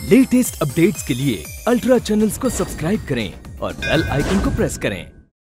Latest updates के लिए ultra channels को सब्सक्राइब करें और बेल आइकन को प्रेस करें।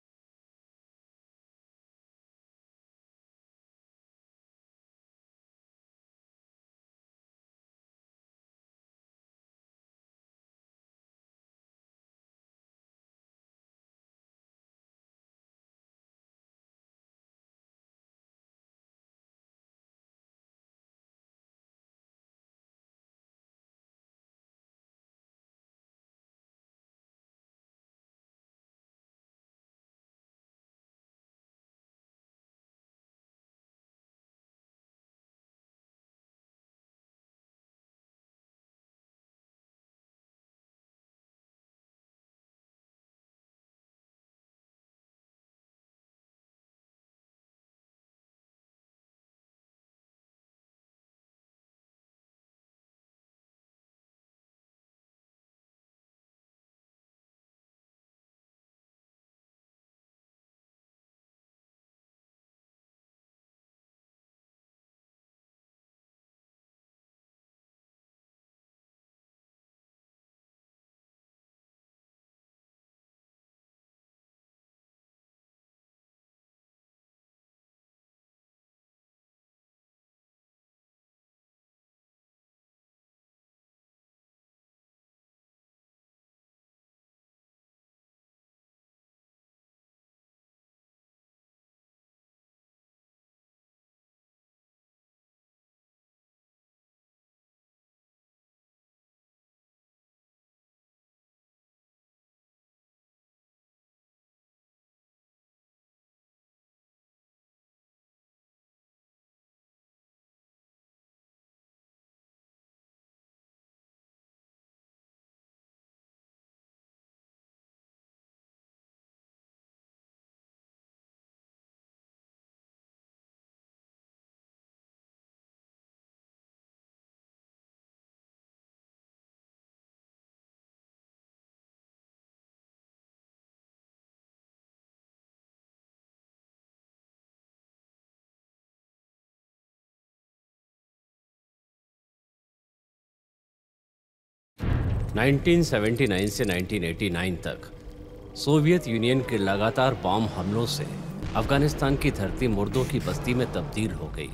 नाइनटीन 1979 से 1989 तक सोवियत यूनियन के लगातार बॉम्ब हमलों से अफगानिस्तान की धरती मुर्दों की बस्ती में तब्दील हो गई।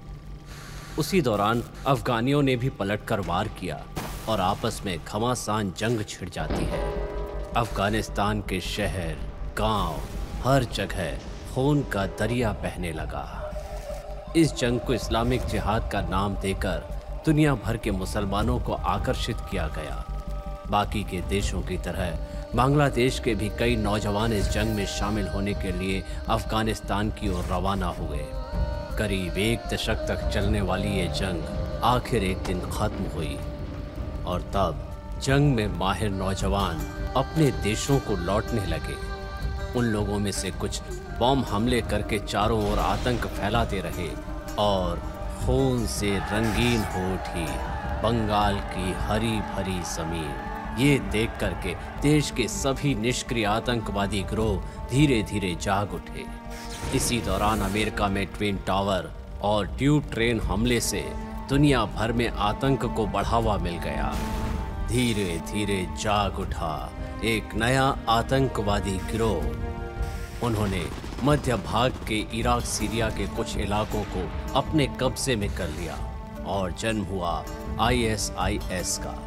उसी दौरान अफगानियों ने भी पलटकर वार किया और आपस में घमासान जंग छिड़ जाती है। अफगानिस्तान के शहर, गांव, हर जगह खून का दरिया बहने लगा। इस जंग को इस्लामिक जिहाद का नाम देकर दुनिया भर के मुसलमानों को आकर्षित किया गया। बाकी के देशों की तरह बांग्लादेश के भी कई नौजवान इस जंग में शामिल होने के लिए अफगानिस्तान की ओर रवाना हुए। करीब एक दशक तक चलने वाली ये जंग आखिर एक दिन खत्म हुई और तब जंग में माहिर नौजवान अपने देशों को लौटने लगे। उन लोगों में से कुछ बॉम्ब हमले करके चारों ओर आतंक फैलाते रहे और खून से रंगीन हो उठी बंगाल की हरी भरी जमीन। ये देख करके देश के सभी निष्क्रिय आतंकवादी गिरोह धीरे धीरे जाग उठे। इसी दौरान अमेरिका में ट्विन टावर और ट्यूब ट्रेन हमले से दुनिया भर में आतंक को बढ़ावा मिल गया। धीरे धीरे जाग उठा एक नया आतंकवादी गिरोह। उन्होंने मध्य भाग के इराक सीरिया के कुछ इलाकों को अपने कब्जे में कर लिया और जन्म हुआ ISIS का।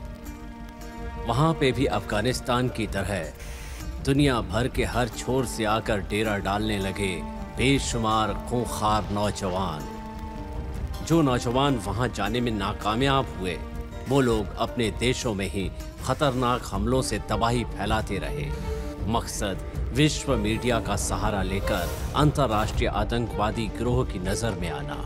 वहाँ पे भी अफगानिस्तान की तरह दुनिया भर के हर छोर से आकर डेरा डालने लगे बेशुमार खूंखार नौजवान। जो नौजवान वहाँ जाने में नाकामयाब हुए, वो लोग अपने देशों में ही खतरनाक हमलों से तबाही फैलाते रहे। मकसद विश्व मीडिया का सहारा लेकर अंतर्राष्ट्रीय आतंकवादी गिरोह की नजर में आना।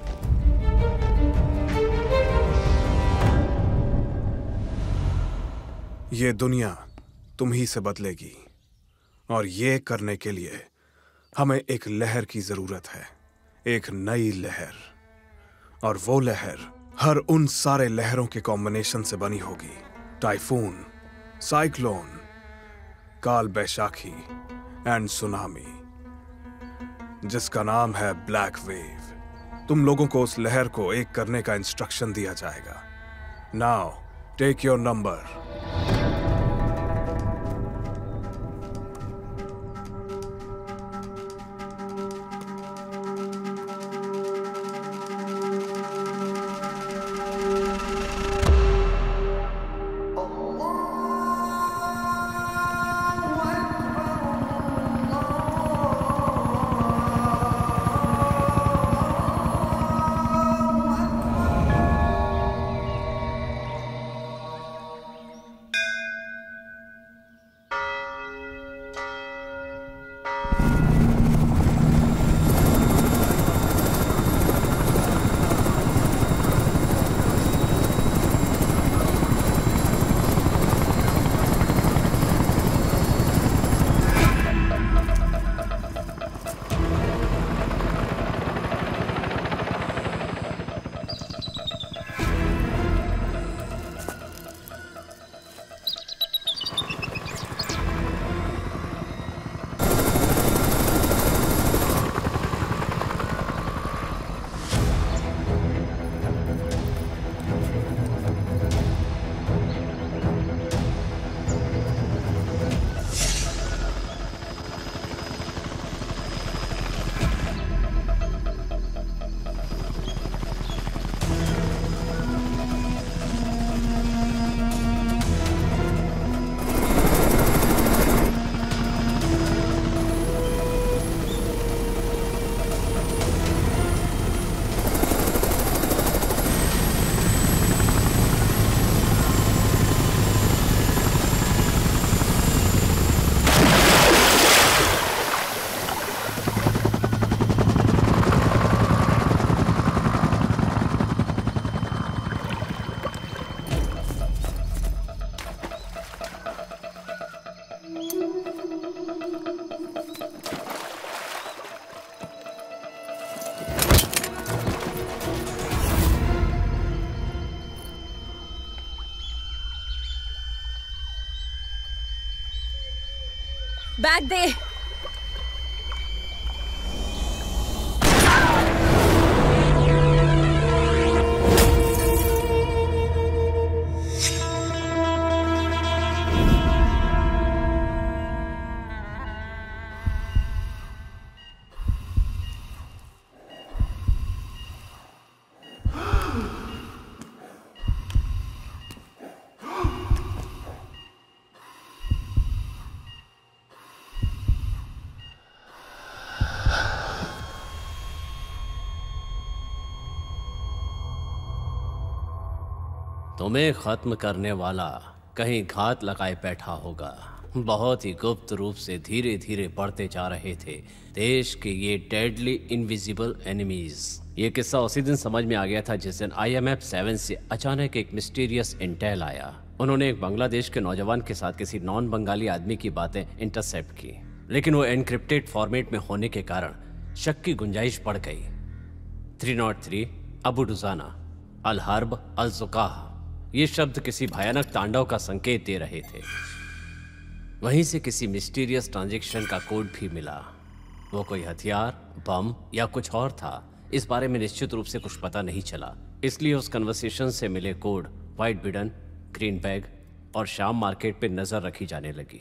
ये दुनिया तुम ही से बदलेगी और ये करने के लिए हमें एक लहर की जरूरत है, एक नई लहर। और वो लहर हर उन सारे लहरों के कॉम्बिनेशन से बनी होगी। टाइफून, साइक्लोन, काल बैशाखी एंड सुनामी, जिसका नाम है ब्लैक वेव। तुम लोगों को उस लहर को एक करने का इंस्ट्रक्शन दिया जाएगा। Now take your number. Bag दे। तुम्हें खत्म करने वाला कहीं घात लगाए बैठा होगा। बहुत ही गुप्त रूप से धीरे धीरे बढ़ते जा रहे थे देश के ये डेडली इनविजिबल एनिमीज। ये किस्सा उसी दिन समझ में आ गया था जिस दिन IMF 7 से अचानक एक मिस्टीरियस इंटेल आया। उन्होंने एक बांग्लादेश के नौजवान के साथ किसी नॉन बंगाली आदमी की बातें इंटरसेप्ट की, लेकिन वो एनक्रिप्टेड फॉर्मेट में होने के कारण शक की गुंजाइश बढ़ गई। 303, अबू डुजाना, अल हर्ब, अल जुकाह, ये शब्द किसी भयानक तांडव का संकेत दे रहे थे। वहीं से किसी मिस्टीरियस ट्रांजैक्शन का कोड भी मिला। वो कोई हथियार, बम या कुछ और था, इस बारे में निश्चित रूप से कुछ पता नहीं चला। इसलिए उस कन्वर्सेशन से मिले code white Biden, green bag और शाम मार्केट पे नजर रखी जाने लगी।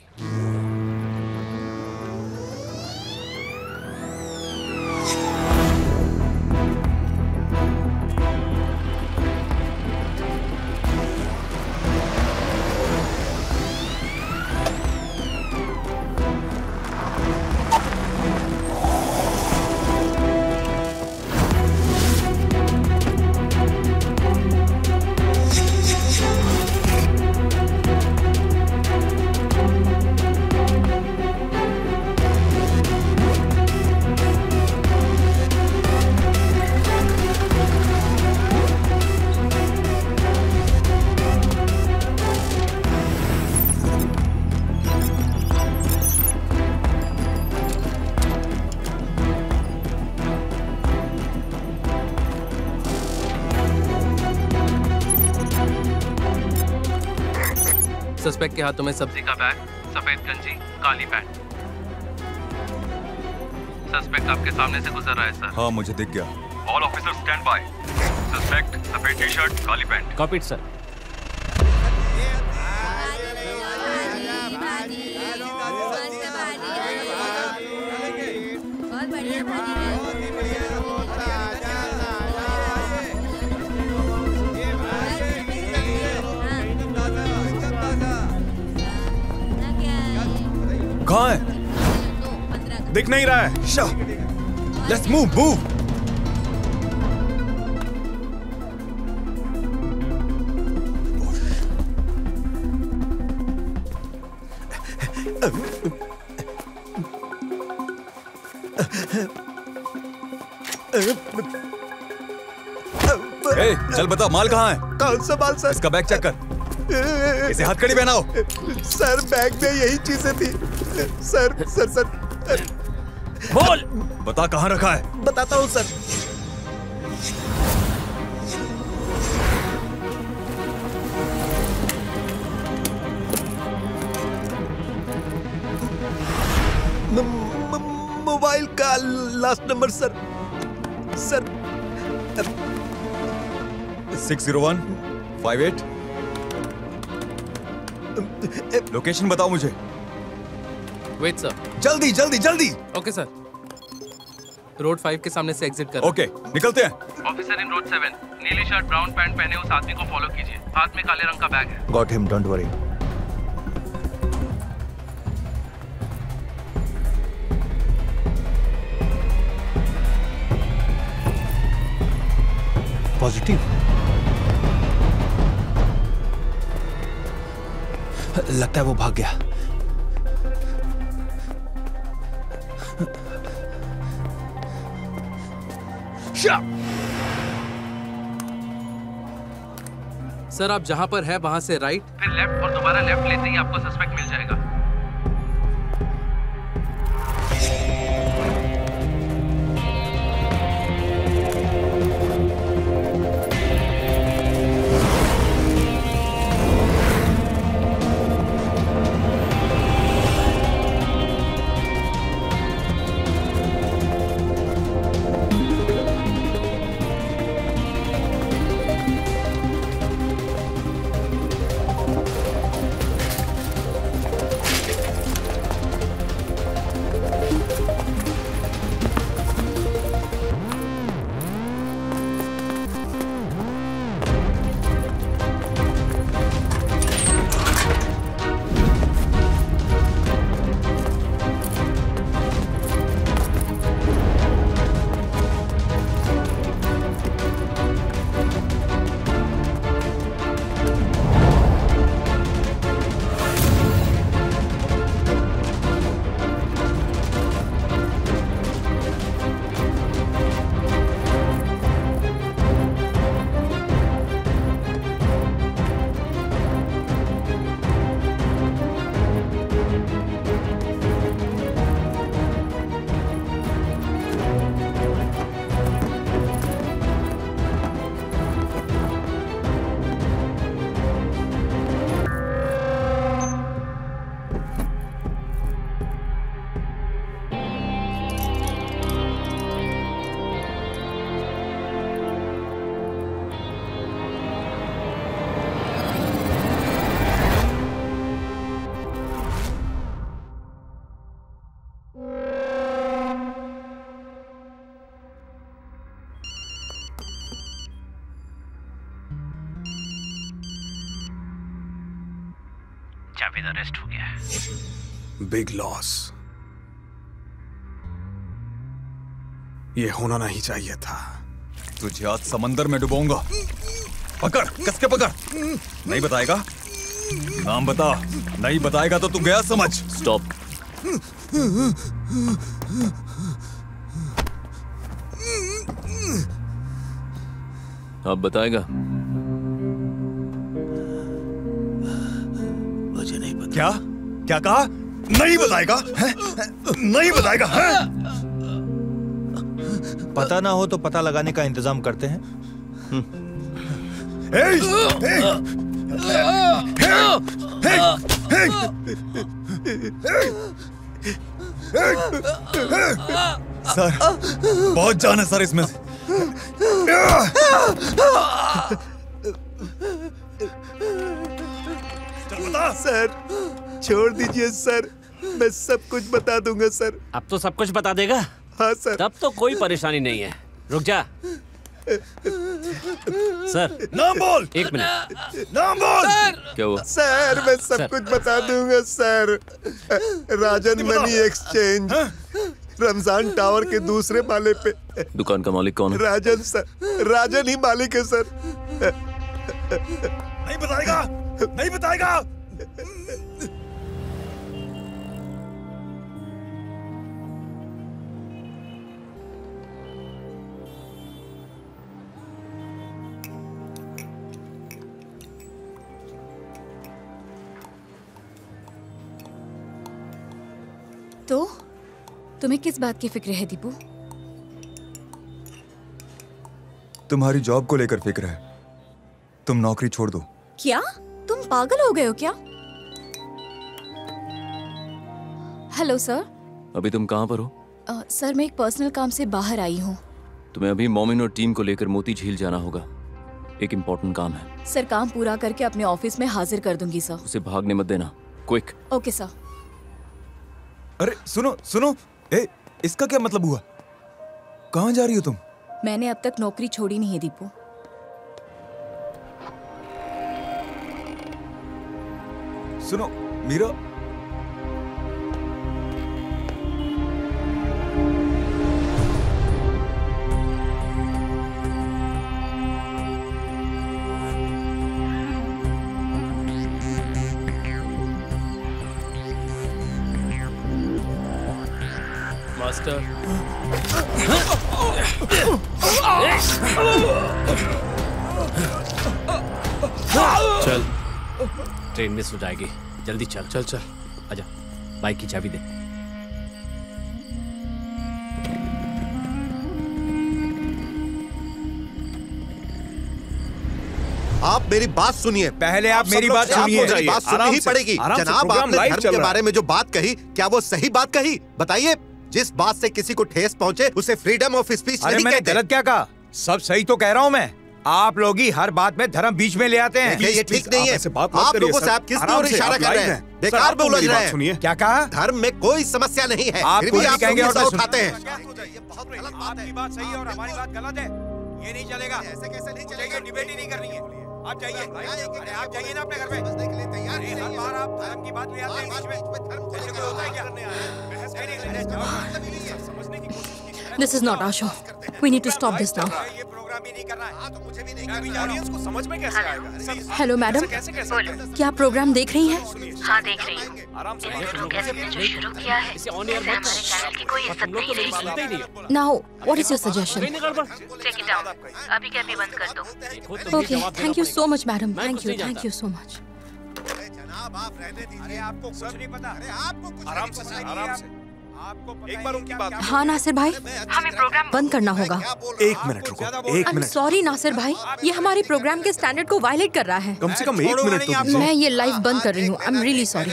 सस्पेक्ट के हाथों में सब्जी का बैग, सफेद गंजी, काली पैंट। सस्पेक्ट आपके सामने से गुजर रहा है सर। हाँ, मुझे दिख गया। All officers stand by. Suspect सफेद टी शर्ट, काली पैंट। Copied sir. दिख नहीं रहा है। Let's move. चल बता, माल कहाँ है? कौन सा माल सर? इसका बैग चेक कर। इसे हथकड़ी पहनाओ। सर बैग में यही चीजें थी। सर सर सर बोल, बता कहाँ रखा है? बताता हूँ सर। मोबाइल का last number sir. Sir 60158। Location बताओ मुझे। Wait sir. जल्दी जल्दी जल्दी। Okay sir. रोड 5 के सामने से एग्जिट कर। ओके, निकलते हैं। ऑफिसर इन रोड 7, नीली शर्ट ब्राउन पैंट पहने उस आदमी को फॉलो कीजिए। हाथ में काले रंग का बैग है। Got him, don't worry. Positive लगता है वो भाग गया। सर आप जहां पर है वहां से राइट, फिर लेफ्ट और दोबारा लेफ्ट लेते ही आपको सस्पेक्ट मिल जाएगा। जावेद अरेस्ट हो गया। Big loss. ये होना नहीं चाहिए था। तुझे आज समंदर में डुबोऊंगा। पकड़, कस के पकड़। नहीं बताएगा? नाम बता। नहीं बताएगा तो तू गया समझ। स्टॉप। अब बताएगा? मुझे नहीं पता। क्या? क्या कहा? नहीं बताएगा? है? नहीं बताएगा? है? पता ना हो तो पता लगाने का इंतजाम करते हैं। सर, बहुत जान है सर इसमें। सर छोड़ दीजिए सर, मैं सब कुछ बता दूंगा सर। अब तो सब कुछ बता देगा? हाँ सर। तब तो कोई परेशानी नहीं है। रुक जा। सर नाम बोल। एक मिनट। नाम बोल। क्या हुआ? सर मैं सब कुछ बता दूंगा sir. Rajan money exchange, Ramzan tower के दूसरे माले पे। दुकान का मालिक कौन है? राजन सर, राजन ही मालिक है सर। नहीं बताएगा, नहीं बताएगा। तो तुम्हें किस बात की फिक्र है दीपू? तुम्हारी जॉब को लेकर फिक्र है। तुम नौकरी छोड़ दो। क्या तुम पागल हो गए हो क्या? Hello sir. अभी तुम कहाँ पर हो? सर मैं एक पर्सनल काम से बाहर आई हूँ। तुम्हें अभी मोमिन और टीम को लेकर मोती झील जाना होगा। एक इम्पोर्टेंट काम है। सर काम पूरा करके अपने ऑफिस में हाजिर कर दूंगी सर। उसे भागने मत देना। क्विक। Okay sir. अरे सुनो सुनो, इसका क्या मतलब हुआ? कहाँ जा रही हो तुम? मैंने अब तक नौकरी छोड़ी नहीं है दीपू। सुनो मीरा, मास्टर। चल, ट्रेन मिस हो जाएगी। जल्दी चल चल चल। आजा, बाइक की चाबी दे। आप मेरी बात सुनिए। पहले आप मेरी बात सुनिए। बात सुननी ही पड़ेगी। जनाब आपने धर्म के बारे में जो बात कही, क्या वो सही बात कही? बताइए। जिस बात से किसी को ठेस पहुंचे उसे फ्रीडम ऑफ स्पीच नहीं मैंने कहते। गलत क्या कहा? सब सही तो कह रहा हूँ मैं। आप लोग ही हर बात में धर्म बीच में ले आते हैं। ये ठीक नहीं है। आप लोगों से आप किस ओर इशारा कर रहे हैं? बेकार में उलझ रहे हैं। क्या कहा? धर्म में कोई समस्या नहीं है। आप फिर भी आप कहेंगे और उठाते हैं। आपकी बात सही है और हमारी बात गलत है। ये नहीं चलेगा। ऐसे कैसे नहीं चलेगा? डिबेट ही नहीं करनी है। आप जाइए। अरे आप जाइए ना अपने घर में। हर बार आप धर्म की बात ले आते हैं बीच में। ऐसे कोई होता है क्या? समझने की कोशिश कीजिए। This is not our show. We need to stop this now. ये प्रोग्राम ही नहीं करना है। तो मुझे भी नहीं करनी है। ऑडियंस को समझ में कैसे आएगा? हेलो मैडम, क्या आप प्रोग्राम देख रही हैं? हाँ देख रही हूँ। आराम से जो शुरू किया है इसे ऑन एयर मत हमारे चैनल की कोई इज्जत नहीं तो सुनते ही रही। नहीं। Now, what is your suggestion? Take it down. अभी के अभी बंद कर दो। Okay, thank you so much, madam. Thank you so much. जनाब आप रहने दीजिए। अरे आपको कुछ नहीं पता। अरे आपको कुछ आराम से सर, आराम से। आपको एक बार उनकी बात। हाँ नासिर भाई, हमें प्रोग्राम बंद करना होगा। एक मिनट रुको, एक I'm मिनट। sorry नासिर भाई, ये हमारे प्रोग्राम के स्टैंडर्ड को वायलेट कर रहा है। कम से कम एक मिनट तो दीजिए। मैं ये लाइव बंद कर रही हूँ। I'm really sorry.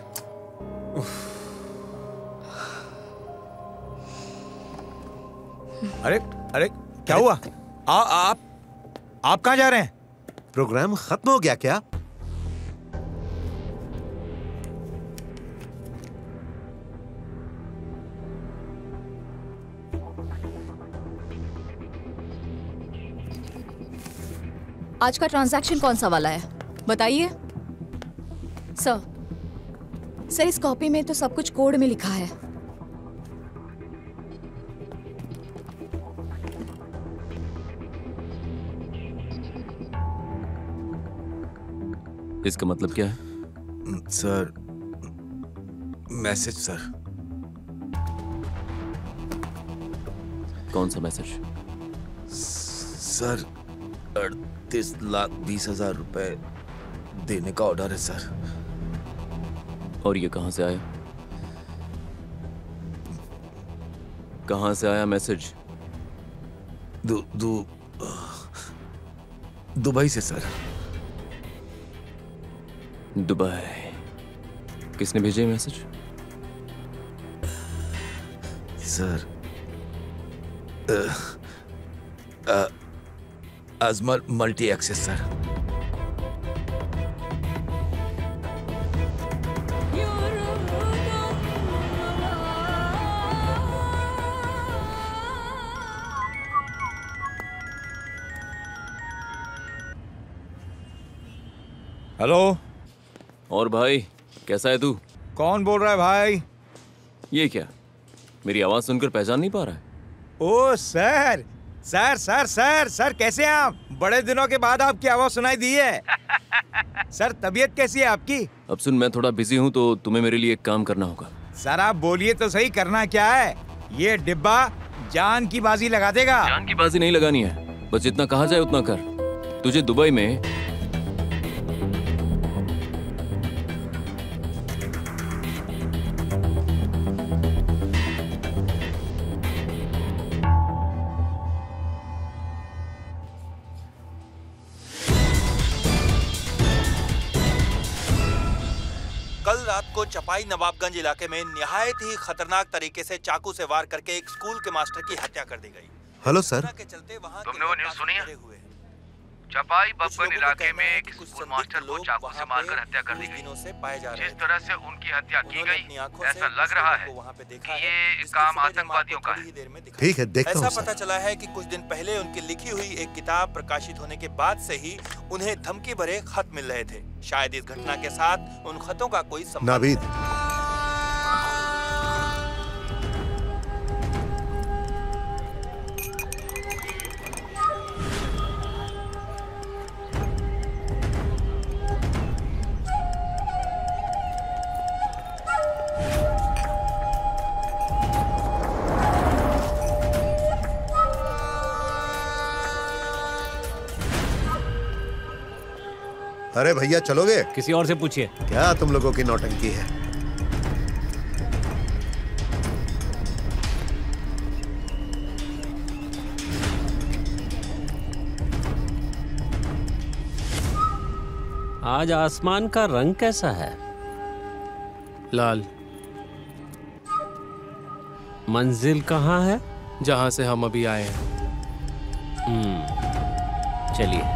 अरे अरे क्या हुआ? आप कहाँ जा रहे हैं? प्रोग्राम खत्म हो गया क्या? आज का ट्रांजैक्शन कौन सा वाला है बताइए। सर इस कॉपी में तो सब कुछ कोड में लिखा है। इसका मतलब क्या है? Sir, message sir. कौन सा मैसेज? सर 38,20,000 रुपए देने का ऑर्डर है सर। और ये कहां से आया? कहां से आया मैसेज? दुबई से सर। दुबई? किसने भेजा ये message? Sir Ajmal multi access sir. Hello. और भाई कैसा है तू? कौन बोल रहा है भाई? ये क्या, मेरी आवाज सुनकर पहचान नहीं पा रहा है? Oh sir, sir sir sir sir कैसे हैं आप? बड़े दिनों के बाद आपकी आवाज सुनाई दी है। सर तबीयत कैसी है आपकी? अब सुन, मैं थोड़ा बिजी हूँ तो तुम्हें मेरे लिए एक काम करना होगा। सर आप बोलिए तो सही, करना क्या है? ये डिब्बा जान की बाजी लगा देगा। जान की बाजी नहीं लगानी है, बस जितना कहा जाए उतना कर। तुझे दुबई में कल रात को चपाई नवाबगंज इलाके में निहायत ही खतरनाक तरीके से चाकू से वार करके एक स्कूल के मास्टर की हत्या कर दी गई। हेलो सर, तुमने वो न्यूज़ सुनी है? चपाई बब्बन इलाके में एक स्कूल मास्टर को चाकू से मारकर हत्या कर दी गई। जिस तरह से उनकी हत्या की गई, ऐसा लग रहा है कि ये काम आतंकवादियों का है। ठीक है, देखता हूं। ऐसा पता चला है कि कुछ दिन पहले उनकी लिखी हुई एक किताब प्रकाशित होने के बाद से ही उन्हें धमकी भरे खत मिल रहे थे। शायद इस घटना के साथ उन खतों का कोई संबंध। नावीद, अरे भैया चलोगे? किसी और से पूछिए। क्या तुम लोगों की नौटंकी है? आज आसमान का रंग कैसा है? लाल। मंजिल कहाँ है? जहाँ से हम अभी आए हैं। चलिए।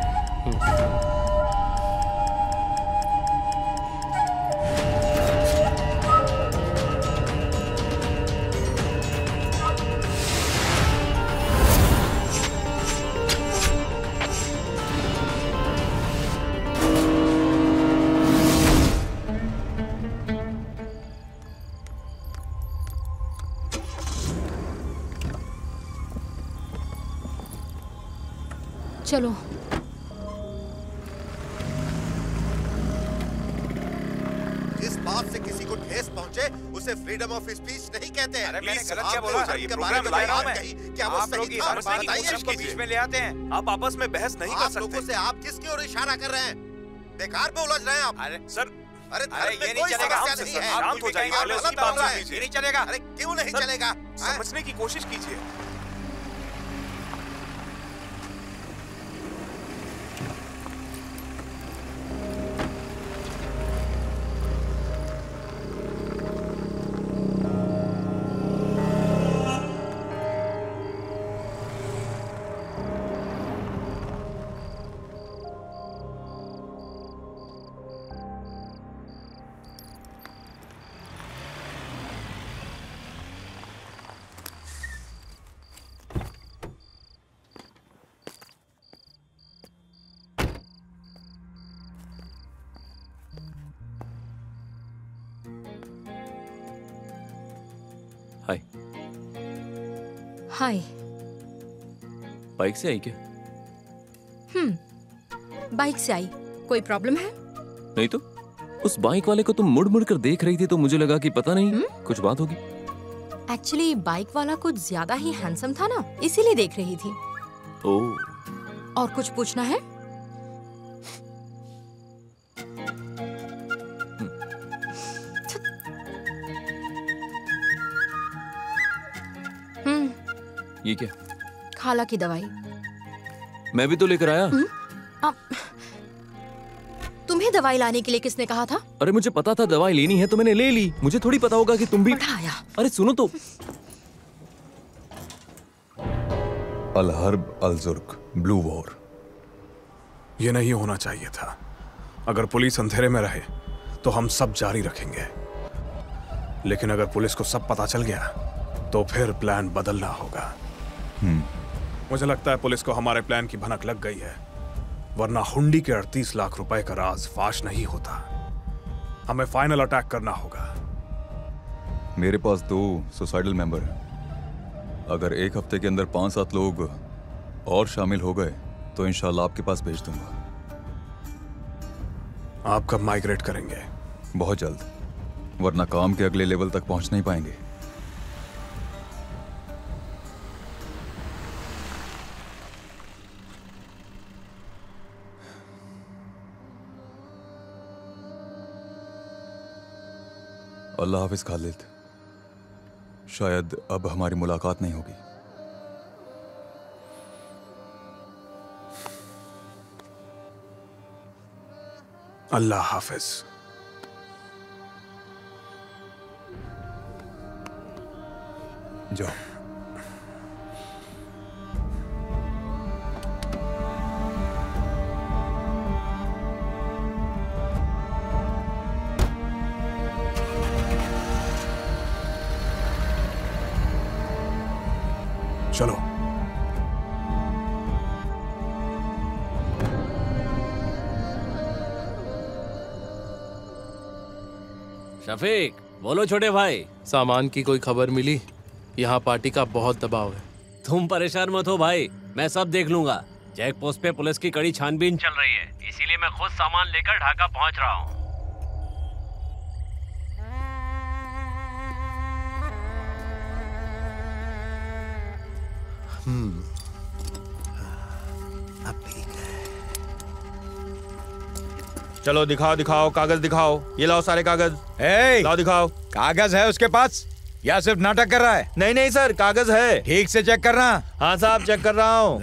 चलो। जिस बात से किसी को ठेस पहुंचे उसे फ्रीडम ऑफ स्पीच नहीं कहते। अरे मैंने गलत क्या बोला? ये प्रोग्राम लाया हूं मैं। क्या वो आप लोग सही इस था? समझने की बताइए कोशिश को बीच में ले आते हैं। आप आपस में बहस नहीं कर आप सकते। लोगों से आप किसकी ओर इशारा कर रहे हैं? बेकार में उलझ रहे हैं आप। अरे सर, अरे ये नहीं चलेगा। शांत हो जाइए। ये नहीं चलेगा। अरे क्यों नहीं चलेगा? समझने की कोशिश कीजिए। हाय। हाय। बाइक से आई क्या? बाइक से आई। कोई प्रॉब्लम है? नहीं तो। उस बाइक वाले को तुम मुड़ मुड़ कर देख रही थी तो मुझे लगा कि पता नहीं कुछ बात होगी। एक्चुअली बाइक वाला कुछ ज्यादा ही हैंडसम था ना, इसीलिए देख रही थी। ओह। और कुछ पूछना है? ये क्या? खाला की दवाई। मैं भी तो लेकर आया। तुम्हें दवाई लाने के लिए किसने कहा था? अरे मुझे पता था दवाई लेनी है तो मैंने ले ली। मुझे थोड़ी पता होगा कि तुम भी। बढ़ाया। अरे सुनो तो। अल हर्ब अल जुर्क, ब्लू वॉर। ये नहीं होना चाहिए था। अगर पुलिस अंधेरे में रहे तो हम सब जारी रखेंगे, लेकिन अगर पुलिस को सब पता चल गया तो फिर प्लान बदलना होगा। मुझे लगता है पुलिस को हमारे प्लान की भनक लग गई है, वरना हुंडी के 38 लाख रुपए का राज फाश नहीं होता। हमें फाइनल अटैक करना होगा। मेरे पास 2 सुसाइडल मेंबर हैं। अगर एक हफ्ते के अंदर 5-7 लोग और शामिल हो गए तो इंशाल्लाह आपके पास भेज दूंगा। आप कब माइग्रेट करेंगे? बहुत जल्द, वरना काम के अगले लेवल तक पहुंच नहीं पाएंगे। अल्लाह हाफिज खालिद, शायद अब हमारी मुलाकात नहीं होगी। अल्लाह हाफिज। जाओ। चलो। शफीक, बोलो छोटे भाई। सामान की कोई खबर मिली? यहाँ पार्टी का बहुत दबाव है। तुम परेशान मत हो भाई, मैं सब देख लूंगा। चेक पोस्ट पे पुलिस की कड़ी छानबीन चल रही है, इसीलिए मैं खुद सामान लेकर ढाका पहुंच रहा हूँ। अब ठीक है। चलो दिखाओ दिखाओ, कागज दिखाओ। ये लाओ सारे कागज। लाओ दिखाओ। कागज है उसके पास या सिर्फ नाटक कर रहा है? नहीं नहीं सर, कागज है। ठीक से चेक करना। हाँ साहब, चेक कर रहा हूँ।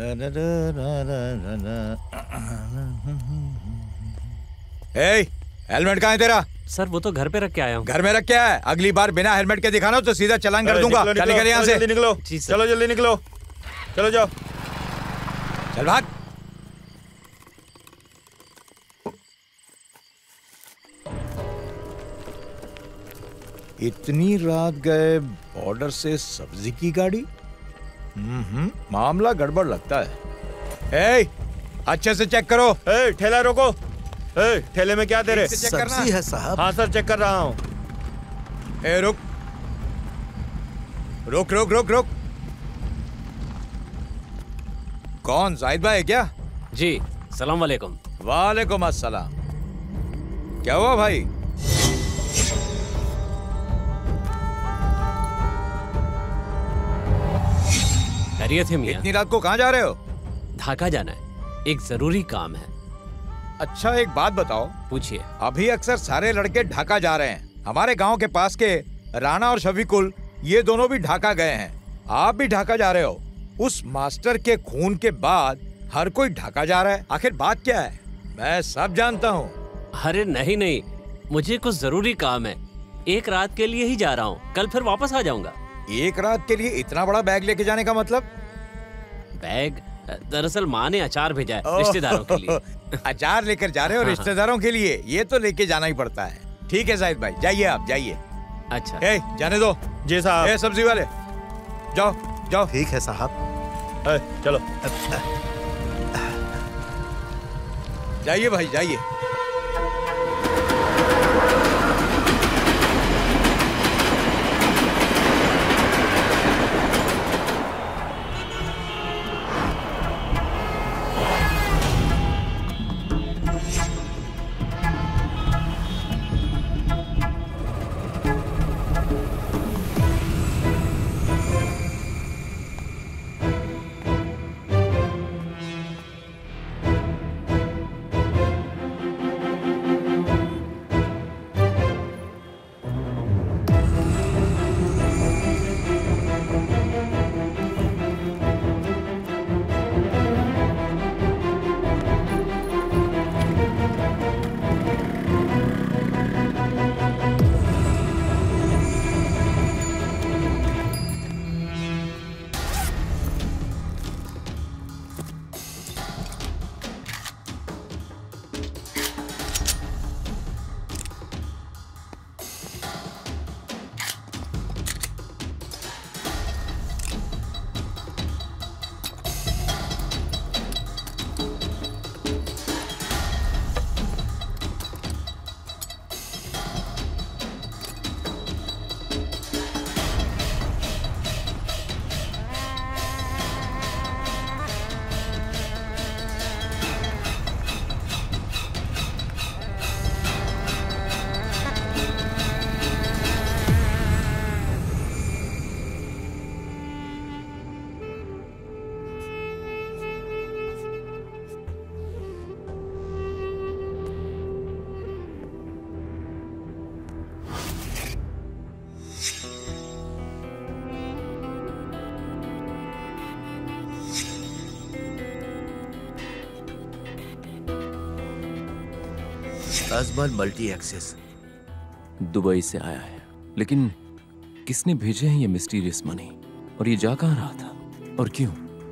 हेलमेट कहाँ है तेरा? सर वो तो घर पे रख के आया हूँ। घर में रख के आया है? अगली बार बिना हेलमेट के दिखाना तो सीधा चालान कर दूंगा। चल निकल यहाँ से। जल्दी निकलो। चलो जल्दी निकलो। चलो जाओ। चल भाग। इतनी रात गए बॉर्डर से सब्जी की गाड़ी? मामला गड़बड़ लगता है। अच्छे से चेक करो। ठेला रोको। ठेले में क्या दे रहे? सब्जी है साहब। हाँ सर, चेक कर रहा हूँ। रुक रुक रुक रुक रुक। कौन, जाहिद भाई है क्या? जी, सलाम वालेकुम। वालेकुम अस्सलाम। क्या हुआ भाई? खैरियत है मियां? इतनी रात को कहाँ जा रहे हो? ढाका जाना है, एक जरूरी काम है। अच्छा एक बात बताओ। पूछिए। अभी अक्सर सारे लड़के ढाका जा रहे हैं। हमारे गांव के पास के राणा और शफीकुल, ये दोनों भी ढाका गए हैं। आप भी ढाका जा रहे हो। उस मास्टर के खून के बाद हर कोई ढाका जा रहा है, आखिर बात क्या है? मैं सब जानता हूँ। अरे नहीं नहीं, मुझे कुछ जरूरी काम है। एक रात के लिए ही जा रहा हूँ, कल फिर वापस आ जाऊंगा। एक रात के लिए इतना बड़ा बैग लेके जाने का मतलब? बैग दरअसल माँ ने अचार भेजा है रिश्तेदारों के लिए। अचार लेकर जा रहे हो रिश्तेदारों के लिए? ये तो लेके जाना ही पड़ता है। ठीक है जाहिद भाई, जाइए आप जाइए। अच्छा जाने दो। जी साहब। सब्जी वाले जाओ जाओ। ठीक है साहब। चलो जाइए भाई जाइए। अजमल मल्टी एक्सेस दुबई से आया है, लेकिन किसने भेजे हैं ये मिस्टीरियस मनी, और ये जा कहाँ रहा था और क्यों?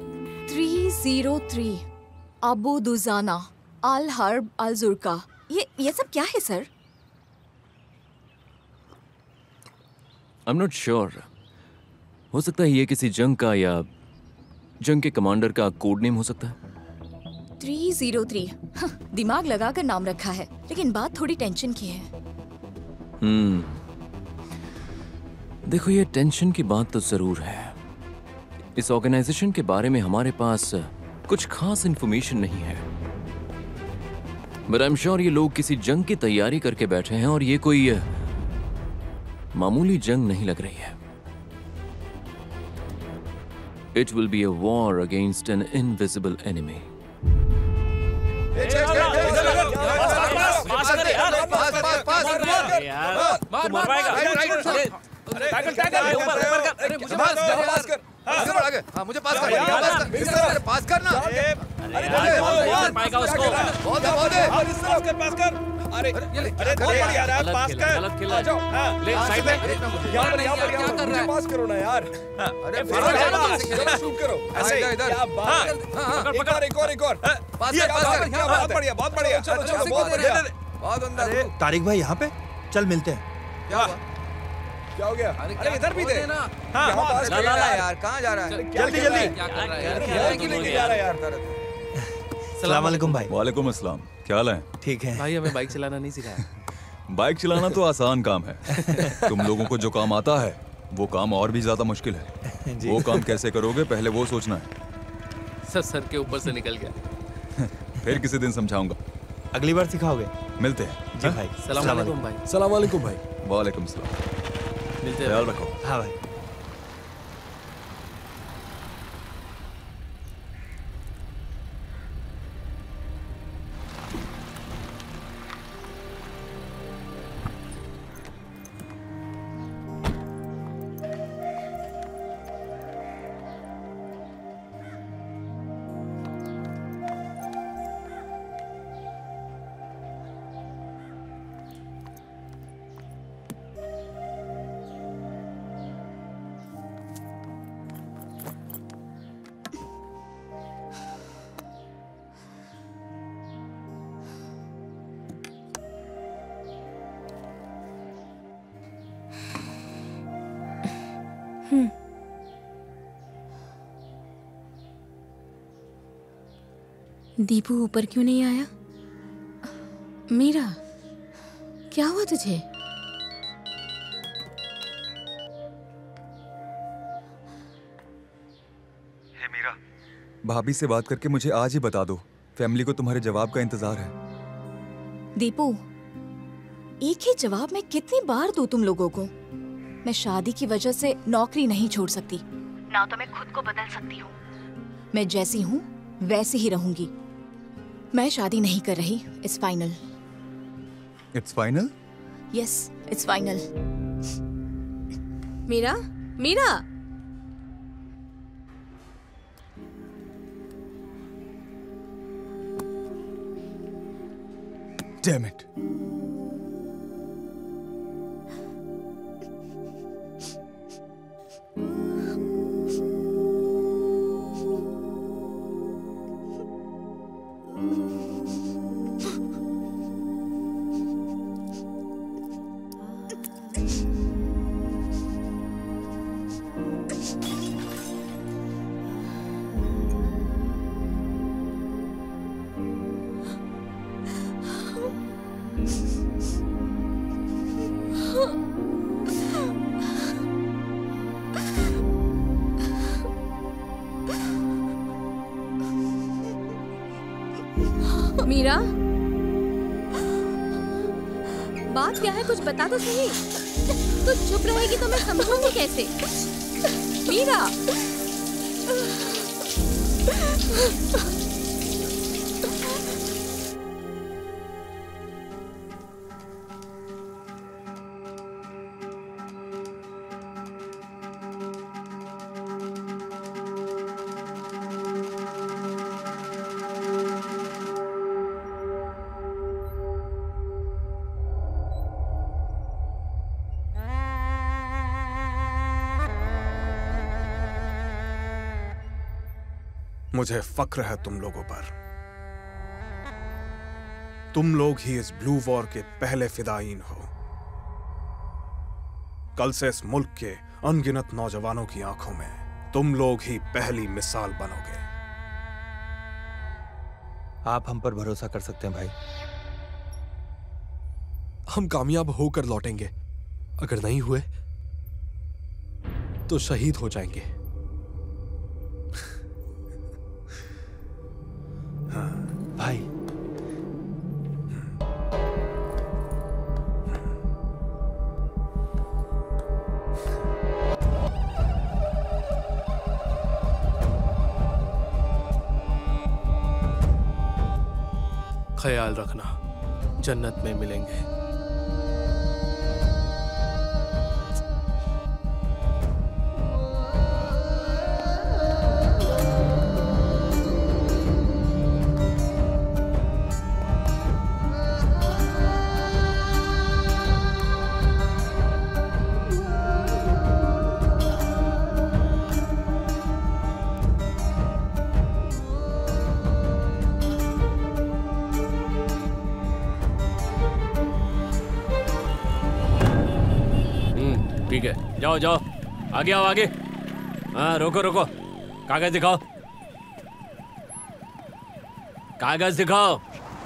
303 अबू दुजाना अल हर्ब अल जुर्का, ये सब क्या है सर? I am not sure. हो सकता है ये किसी जंग का या जंग के कमांडर का कोड नेम हो सकता है। 303 दिमाग लगाकर नाम रखा है, लेकिन बात थोड़ी टेंशन की है। देखो, ये टेंशन की बात तो जरूर है। इस ऑर्गेनाइजेशन के बारे में हमारे पास कुछ खास इंफॉर्मेशन नहीं है, बट आई एम श्योर ये लोग किसी जंग की तैयारी करके बैठे हैं, और ये कोई मामूली जंग नहीं लग रही है। It will be a war against an invisible enemy. मुझे पास कर, पास करना। पाएगा उसको। पास कर। अरे बहुत बढ़िया यार, पास कर। गलत खेला। ले साइड में। क्या कर रहा है? पास करो ना यार। अरे शूट करो। ऐसे इधर। एक और। पास कर। बहुत बढ़िया, बहुत बढ़िया। बहुत अंदर। तारिक भाई यहाँ पे, चल मिलते हैं। क्या हो गया? अरे इधर भी दे ना। ला यार, कहाँ जा रहा है? जल्दी जल्दी। क्या कर रहा है यार? सलाम वालेकुम भाई। वालेकुम अस्सलाम। क्या हाल है? ठीक है भाई, हमें बाइक चलाना नहीं सिखाया। बाइक चलाना तो आसान काम है। तुम लोगों को जो काम आता है वो काम और भी ज्यादा मुश्किल है। वो काम कैसे करोगे, पहले वो सोचना है। सर के ऊपर से निकल गया। फिर किसी दिन समझाऊंगा। अगली बार सिखाओगे? मिलते हैं। जी भाई। सलाम वालेकुम भाई। सलाम वालेकुम भाई। वालेकुम सलाम। मिलते हैं। ख्याल रखो। हाँ भाई। दीपू ऊपर क्यों नहीं आया? मीरा, क्या हुआ तुझे? मीरा, भाभी से बात करके मुझे आज ही बता दो। फैमिली को तुम्हारे जवाब का इंतजार है। दीपू, एक ही जवाब मैं कितनी बार दूं तुम लोगों को? मैं शादी की वजह से नौकरी नहीं छोड़ सकती, ना तो मैं खुद को बदल सकती हूँ। मैं जैसी हूँ वैसी ही रहूंगी। मैं शादी नहीं कर रही। It's final. It's final? Yes, it's final. Meera, Meera, Damn it. Meera, बात क्या है? कुछ बता तो सही। तू चुप रहेगी तो मैं समझूंगी कैसे? मीरा, मुझे फक्र है तुम लोगों पर। तुम लोग ही इस ब्लू वॉर के पहले फिदायीन हो। कल से इस मुल्क के अनगिनत नौजवानों की आंखों में तुम लोग ही पहली मिसाल बनोगे। आप हम पर भरोसा कर सकते हैं भाई। हम कामयाब होकर लौटेंगे, अगर नहीं हुए तो शहीद हो जाएंगे। हाँ भाई, ख्याल रखना, जन्नत में मिलेंगे। ठीक है, जाओ जाओ, आगे आओ आगे। हाँ रोको रोको, कागज दिखाओ, कागज दिखाओ।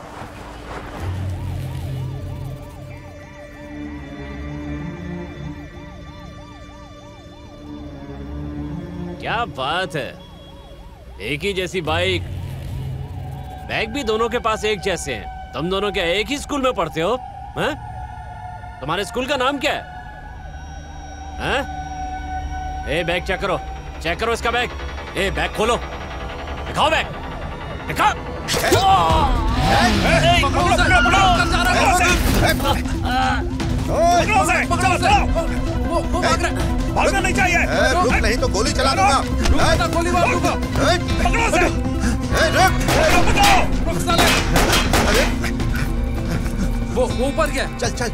क्या बात है, एक ही जैसी बाइक, बैग भी दोनों के पास एक जैसे हैं। तुम दोनों क्या एक ही स्कूल में पढ़ते हो? हैं? तुम्हारे स्कूल का नाम क्या है? हैं? ए बैग चेक करो इसका बैग। ए बैग खोलो, दिखाओ बैग, दिखाओ। भागना नहीं चाहिए। रुक नहीं तो गोली चला दूंगा। गोली मार दूंगा। वो ऊपर क्या? चल चल।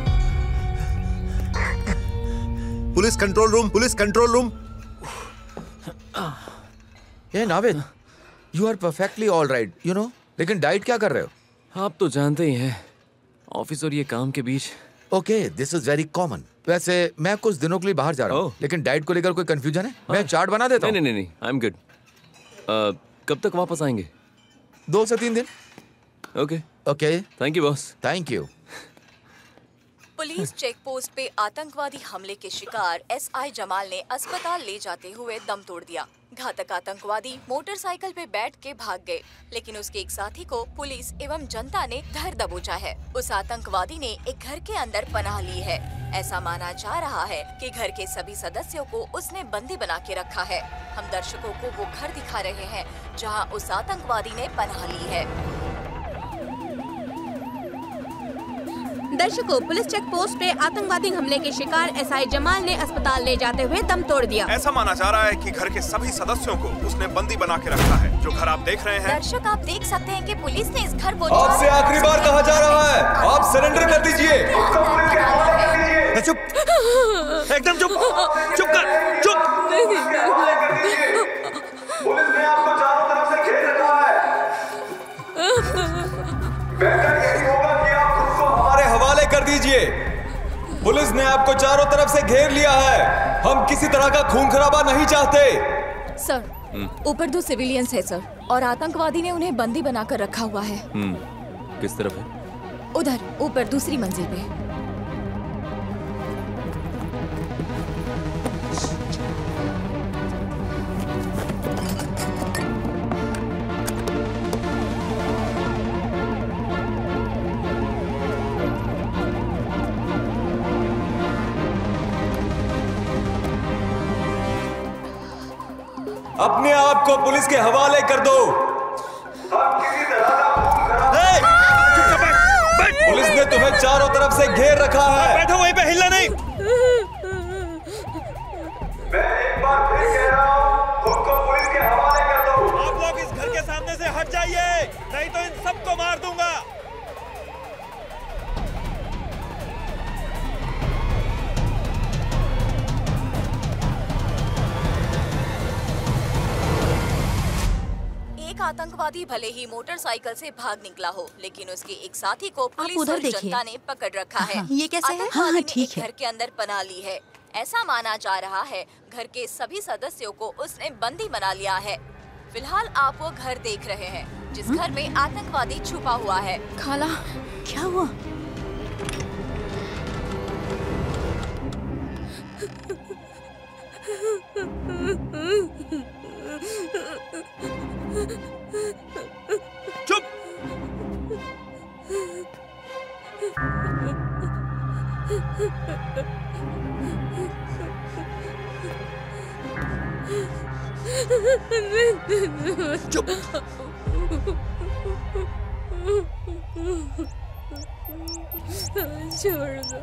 Police control room, police control room. ये Navid, you are perfectly all right, you know, लेकिन डाइट क्या कर रहे हो? आप तो जानते ही हैं, ऑफिस और ये काम के बीच। Okay, this is very common. वैसे मैं कुछ दिनों के लिए बाहर जा रहा हूँ, लेकिन डाइट को लेकर कोई कंफ्यूजन है? मैं चार्ट बना देता हूँ। नहीं, आई एम गुड। कब तक वापस आएंगे? 2 से 3 दिन। Okay okay, thank you boss. Thank you. Police check post पे आतंकवादी हमले के शिकार एसआई जमाल ने अस्पताल ले जाते हुए दम तोड़ दिया। घातक आतंकवादी मोटरसाइकिल पे बैठ के भाग गए, लेकिन उसके एक साथी को पुलिस एवं जनता ने धर दबोचा है। उस आतंकवादी ने एक घर के अंदर पनाह ली है। ऐसा माना जा रहा है कि घर के सभी सदस्यों को उसने बंदी बना के रखा है। हम दर्शकों को वो घर दिखा रहे हैं जहां उस आतंकवादी ने पनाह ली है। दर्शकों, पुलिस चेक पोस्ट पे आतंकवादी हमले के शिकार एसआई जमाल ने अस्पताल ले जाते हुए दम तोड़ दिया। ऐसा माना जा रहा है कि घर के सभी सदस्यों को उसने बंदी बना के रखा है। जो घर आप देख रहे हैं। दर्शक, आप देख सकते हैं कि पुलिस ने इस घर को आपसे आखिरी बार कहा जा रहा है, आप सरेंडर कर दीजिए। चुप, एकदम चुप, चुप कर, चुप। पुलिस ने आपको चारों तरफ से घेर रखा है। बेहतर यही होगा कि आप खुद को हमारे हवाले कर दीजिए। पुलिस ने आपको चारों तरफ से घेर लिया है। हम किसी तरह का खून खराबा नहीं चाहते। सर, ऊपर 2 सिविलियंस है सर, और आतंकवादी ने उन्हें बंदी बनाकर रखा हुआ है। किस तरफ है? उधर ऊपर दूसरी मंजिल पे। अपने आप को पुलिस के हवाले कर दो। हम किसी तरह का खून खराबा। पुलिस ने तुम्हें चारों तरफ से घेर रखा है। बैठो वहीं पे, हिलना नहीं। मैं एक बार फिर कह रहा हूँ, खुद को पुलिस के हवाले कर दो। आप लोग इस घर के सामने से हट जाइए, नहीं तो इन सबको मार दूंगा। आतंकवादी भले ही मोटरसाइकिल से भाग निकला हो, लेकिन उसके एक साथी को पुलिस उधर और देखिए। जनता ने पकड़ रखा है। ये कैसे है? आतंकवादी ने ठीक एक है। घर के अंदर पनाह ली है। ऐसा माना जा रहा है घर के सभी सदस्यों को उसने बंदी बना लिया है। फिलहाल आप वो घर देख रहे हैं जिस घर में आतंकवादी छुपा हुआ है। खाला, क्या हुआ? चुप! चुप! छोड़ दो,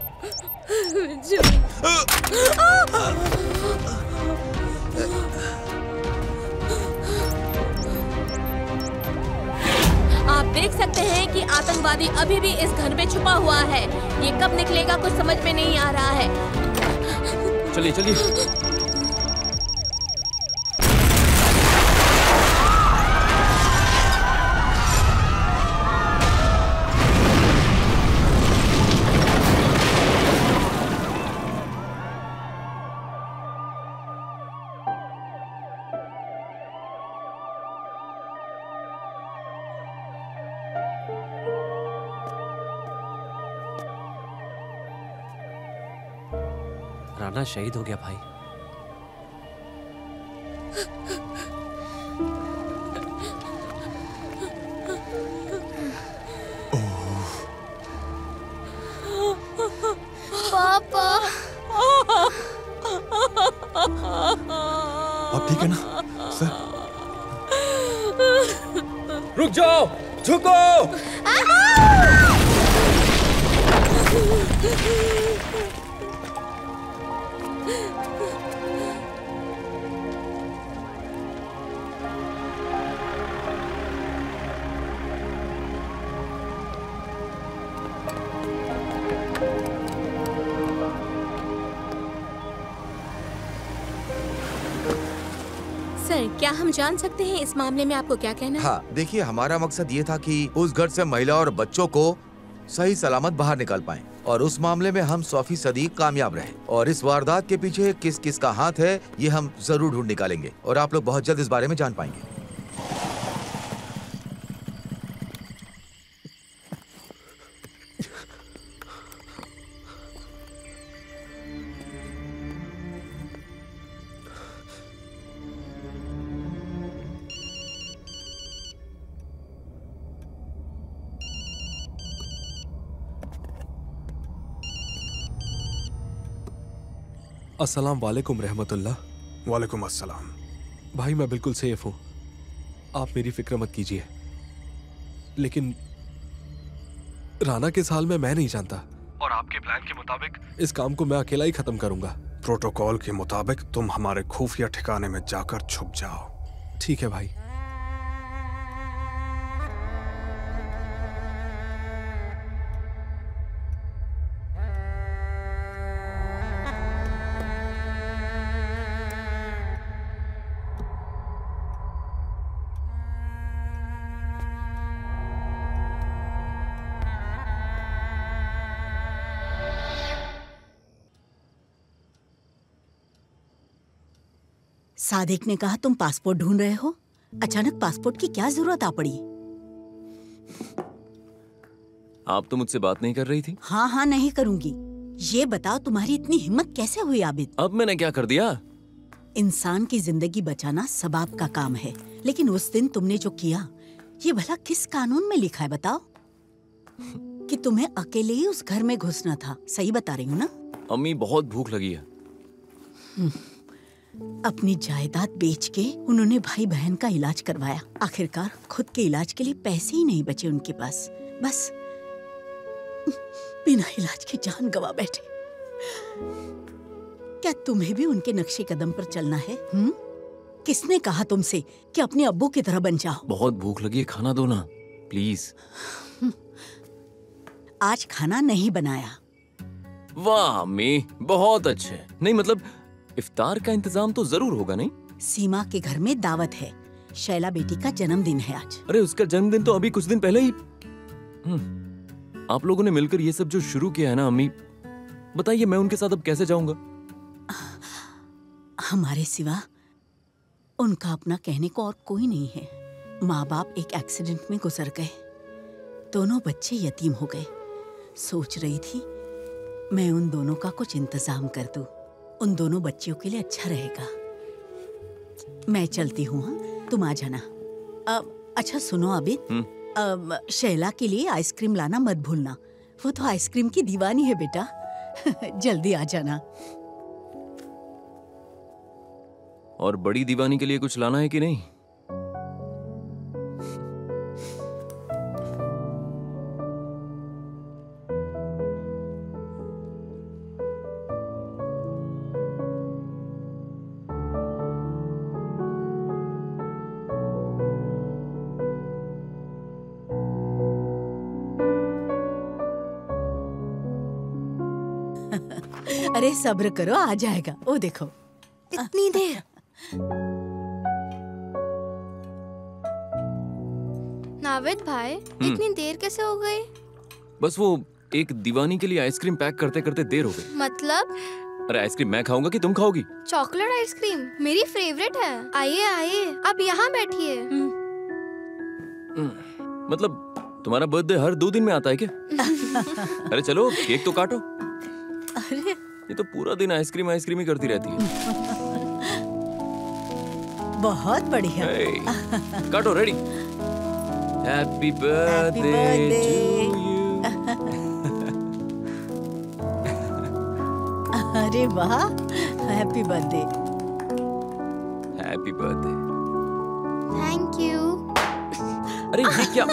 आप देख सकते हैं कि आतंकवादी अभी भी इस घर में छुपा हुआ है। ये कब निकलेगा कुछ समझ में नहीं आ रहा है। चलिए चलिए। राणा शहीद हो गया भाई। पापा, अब ठीक है ना सर? रुक जाओ, झुको। सर, क्या हम जान सकते हैं इस मामले में आपको क्या कहना है? हाँ, देखिए, हमारा मकसद ये था कि उस घर से महिला और बच्चों को सही सलामत बाहर निकाल पाएं और उस मामले में हम 100% कामयाब रहे। और इस वारदात के पीछे किस किस का हाथ है ये हम जरूर ढूंढ निकालेंगे और आप लोग बहुत जल्द इस बारे में जान पाएंगे। अस्सलाम वालेकुम रहमतुल्लाह। वालेकुम अस्सलाम। भाई मैं बिल्कुल सेफ हूँ, आप मेरी फिक्र मत कीजिए। लेकिन राना किस हाल में मैं नहीं जानता, और आपके प्लान के मुताबिक इस काम को मैं अकेला ही खत्म करूंगा। प्रोटोकॉल के मुताबिक तुम हमारे खुफिया ठिकाने में जाकर छुप जाओ। ठीक है भाई। सादिक ने कहा तुम पासपोर्ट ढूंढ रहे हो। अचानक पासपोर्ट की क्या जरूरत आ पड़ी? आप तो मुझसे बात नहीं कर रही थी? हाँ हाँ, नहीं करूंगी। ये बताओ तुम्हारी इतनी हिम्मत कैसे हुई आबिद? अब मैंने क्या कर दिया? इंसान की जिंदगी बचाना सबाब का काम है, लेकिन उस दिन तुमने जो किया ये भला किस कानून में लिखा है बताओ? कि तुम्हें अकेले ही उस घर में घुसना था। सही बता रही हूँ ना? अम्मी बहुत भूख लगी है। अपनी जायदाद बेच के उन्होंने भाई बहन का इलाज करवाया। आखिरकार खुद के इलाज के लिए पैसे ही नहीं बचे उनके पास। बस बिना इलाज की जान गवा बैठे। क्या तुम्हें भी उनके नक्शे कदम पर चलना है? किसने कहा तुमसे कि अपने अब्बू की तरह बन जाओ? बहुत भूख लगी है, खाना दो ना प्लीज। आज खाना नहीं बनाया। वाह अम्मी, बहुत अच्छे। नहीं मतलब इफ्तार का इंतजाम तो जरूर होगा नहीं? सीमा के घर में दावत है, शैला बेटी का जन्मदिन है आज। अरे उसका जन्मदिन तो अभी कुछ दिन पहले ही। आप लोगों ने मिलकर ये सब जो शुरू किया है ना अम्मी, बताइए मैं उनके साथ अब कैसे जाऊंगा? हमारे सिवा उनका अपना कहने को और कोई नहीं है। माँ बाप एक एक्सीडेंट में गुजर गए, दोनों बच्चे यतीम हो गए। सोच रही थी मैं उन दोनों का कुछ इंतजाम कर दूं, उन दोनों बच्चियों के लिए अच्छा रहेगा। मैं चलती हूँ, हाँ? तुम आ जाना। अच्छा सुनो आबिद, शैला के लिए आइसक्रीम लाना मत भूलना, वो तो आइसक्रीम की दीवानी है बेटा। जल्दी आ जाना। और बड़ी दीवानी के लिए कुछ लाना है कि नहीं? अरे सब्र करो, आ जाएगा। ओ देखो इतनी देर। नावेद भाई, इतनी देर कैसे हो गई? बस वो एक दीवानी के लिए आइसक्रीम पैक करते करते देर हो गई। मतलब? अरे आइसक्रीम मैं खाऊंगा कि तुम खाओगी? चॉकलेट आइसक्रीम मेरी फेवरेट है। आइए आइए, आप यहाँ बैठिए। मतलब तुम्हारा बर्थडे हर 2 दिन में आता है क्या? अरे चलो केक तो काटो। अरे ये तो पूरा दिन आइसक्रीम आइसक्रीम ही करती रहती है। बहुत बढ़िया। काटो, ready. Happy birthday to you. अरे वाह, happy birthday. Happy birthday. Thank you. अरे ये क्या?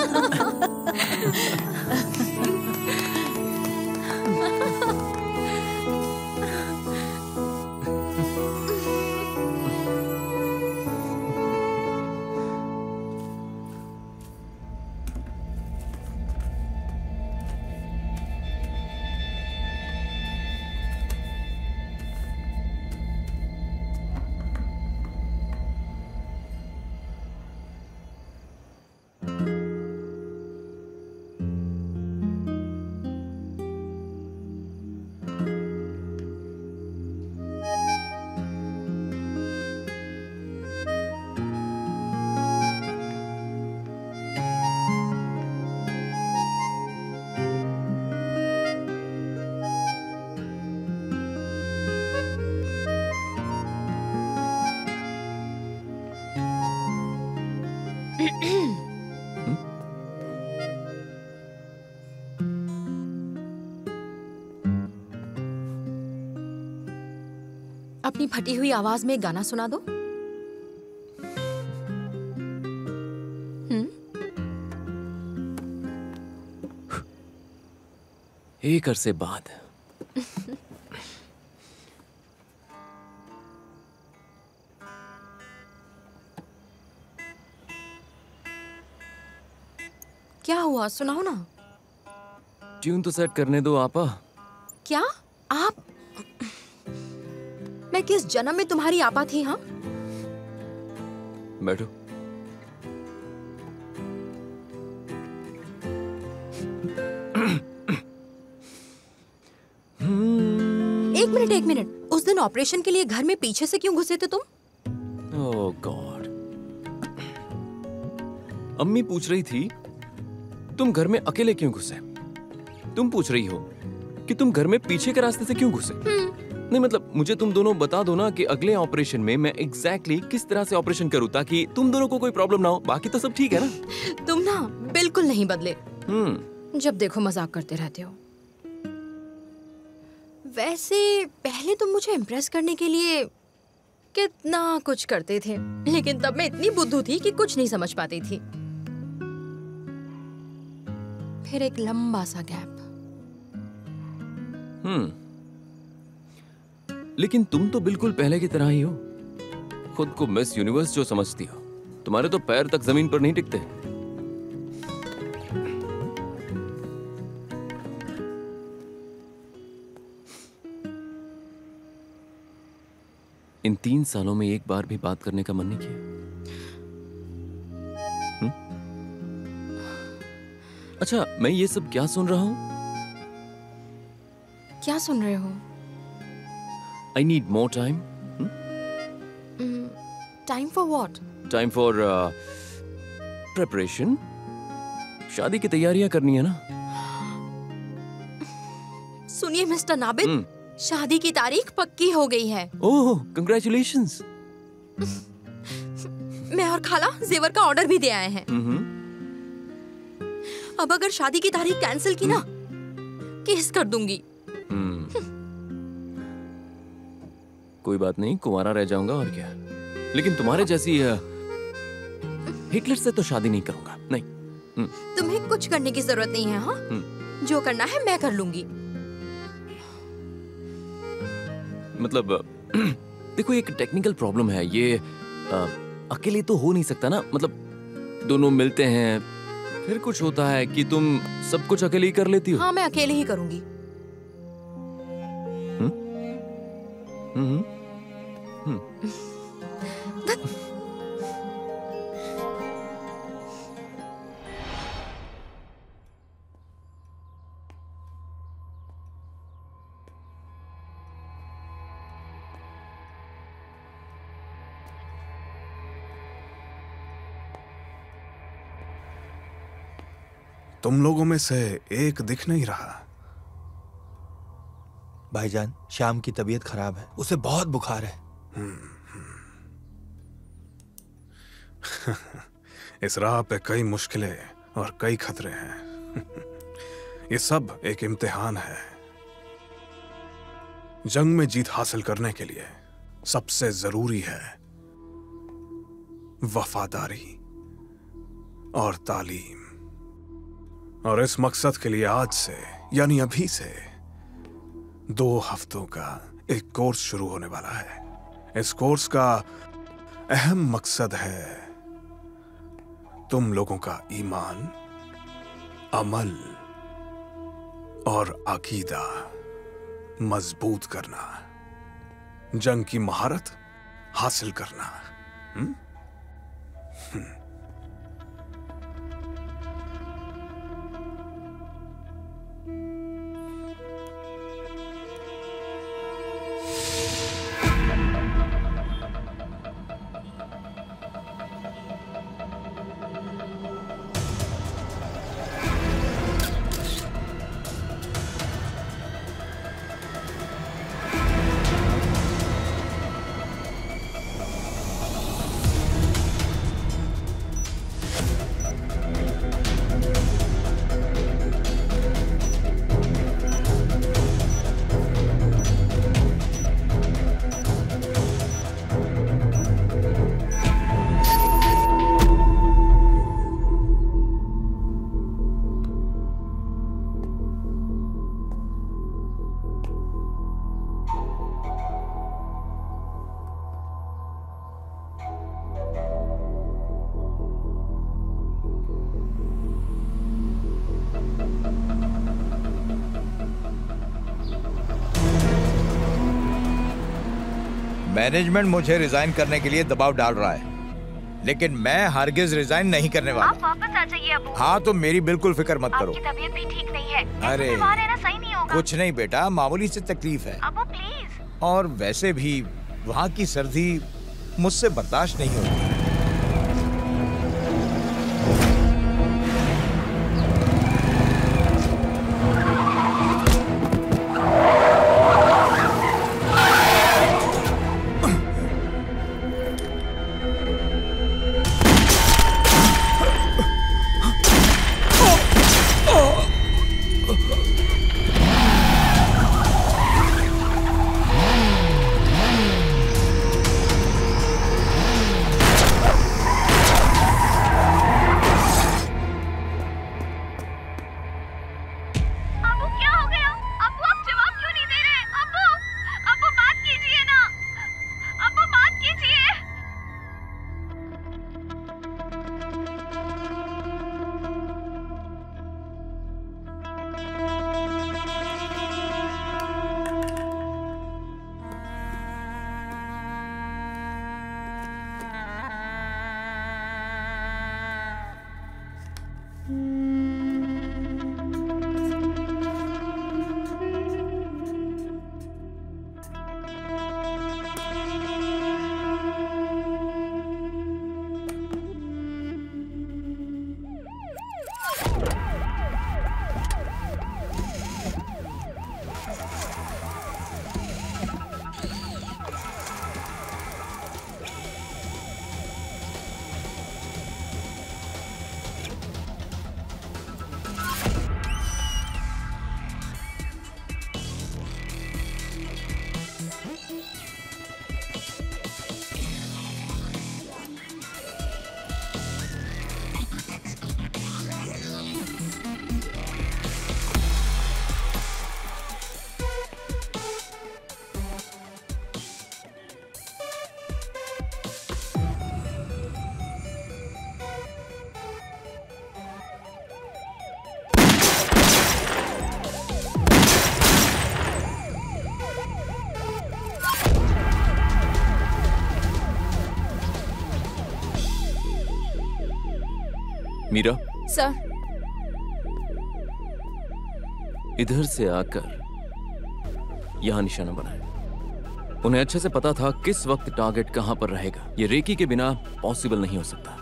अपनी फटी हुई आवाज में गाना सुना दो। एक अरसे बाद। क्या हुआ, सुनाओ ना। ट्यून तो सेट करने दो आपा। क्या आप? मैं किस जन्म में तुम्हारी आपा थी? हाँ, बैठो। एक मिनट। उस दिन ऑपरेशन के लिए घर में पीछे से क्यों घुसे थे तुम? Oh God. अम्मी पूछ रही थी तुम घर में अकेले क्यों घुसे। तुम पूछ रही हो कि तुम घर में पीछे के रास्ते से क्यों घुसे। नहीं मतलब मुझे तुम दोनों बता दो ना कि अगले ऑपरेशन में मैं एग्जैक्टली किस तरह से ऑपरेशन करूं ताकि तुम दोनों को कोई प्रॉब्लम ना हो। बाकी तो सब ठीक है ना। तुम ना बिल्कुल नहीं बदले। जब देखो मजाक करते रहते हो। वैसे पहले तुम मुझे इम्प्रेस करने के लिए कितना कुछ करते थे, लेकिन तब मैं इतनी बुद्धू थी कि कुछ नहीं समझ पाती थी। फिर एक लंबा सा गैप। लेकिन तुम तो बिल्कुल पहले की तरह ही हो। खुद को मिस यूनिवर्स जो समझती हो। तुम्हारे तो पैर तक जमीन पर नहीं टिकते। इन 3 सालों में एक बार भी बात करने का मन नहीं किया। अच्छा, मैं ये सब क्या सुन रहा हूँ? क्या सुन रहे हो? I need more time. Time for what? Time for preparation. शादी की तैयारियां करनी है ना? सुनिए मिस्टर नाबिल, शादी की तारीख पक्की हो गई है। ओह, congratulations. मैं और खाला जेवर का ऑर्डर भी दे आए हैं। अब अगर शादी की तारीख कैंसिल की ना, केस कर दूंगी। कोई बात नहीं, कुंवारा रह जाऊंगा और क्या। लेकिन तुम्हारे जैसी हिटलर से तो शादी नहीं करूंगा, नहीं। तुम्हें कुछ करने की जरूरत नहीं है। हाँ, जो करना है मैं कर लूंगी। मतलब देखो, एक टेक्निकल प्रॉब्लम है ये। अकेले तो हो नहीं सकता ना, मतलब दोनों मिलते हैं, फिर कुछ होता है कि तुम सब कुछ अकेले ही कर लेती हो। हाँ, मैं अकेले ही करूंगी। तुम लोगों में से एक दिख नहीं रहा। भाईजान, शाम की तबीयत खराब है, उसे बहुत बुखार है। इस राह पे कई मुश्किलें और कई खतरे हैं। ये सब एक इम्तिहान है। जंग में जीत हासिल करने के लिए सबसे जरूरी है वफादारी और तालीम। और इस मकसद के लिए आज से, यानी अभी से 2 हफ्तों का एक कोर्स शुरू होने वाला है। इस कोर्स का अहम मकसद है तुम लोगों का ईमान, अमल और अकीदा मजबूत करना, जंग की महारत हासिल करना। मैनेजमेंट मुझे रिजाइन करने के लिए दबाव डाल रहा है, लेकिन मैं हरगिज रिजाइन नहीं करने वाला। आप वापस आ जाइए अबू। हाँ, तो मेरी बिल्कुल फिक्र मत करो। आपकी तबीयत भी ठीक नहीं है। अरे वहाँ रहना सही नहीं होगा। कुछ नहीं बेटा, मामूली से तकलीफ है। अबू प्लीज। और वैसे भी वहाँ की सर्दी मुझसे बर्दाश्त नहीं होती। मीरा, सर। इधर से आकर यहां निशाना बनाए। उन्हें अच्छे से पता था किस वक्त टारगेट कहां पर रहेगा। ये रेकी के बिना पॉसिबल नहीं हो सकता।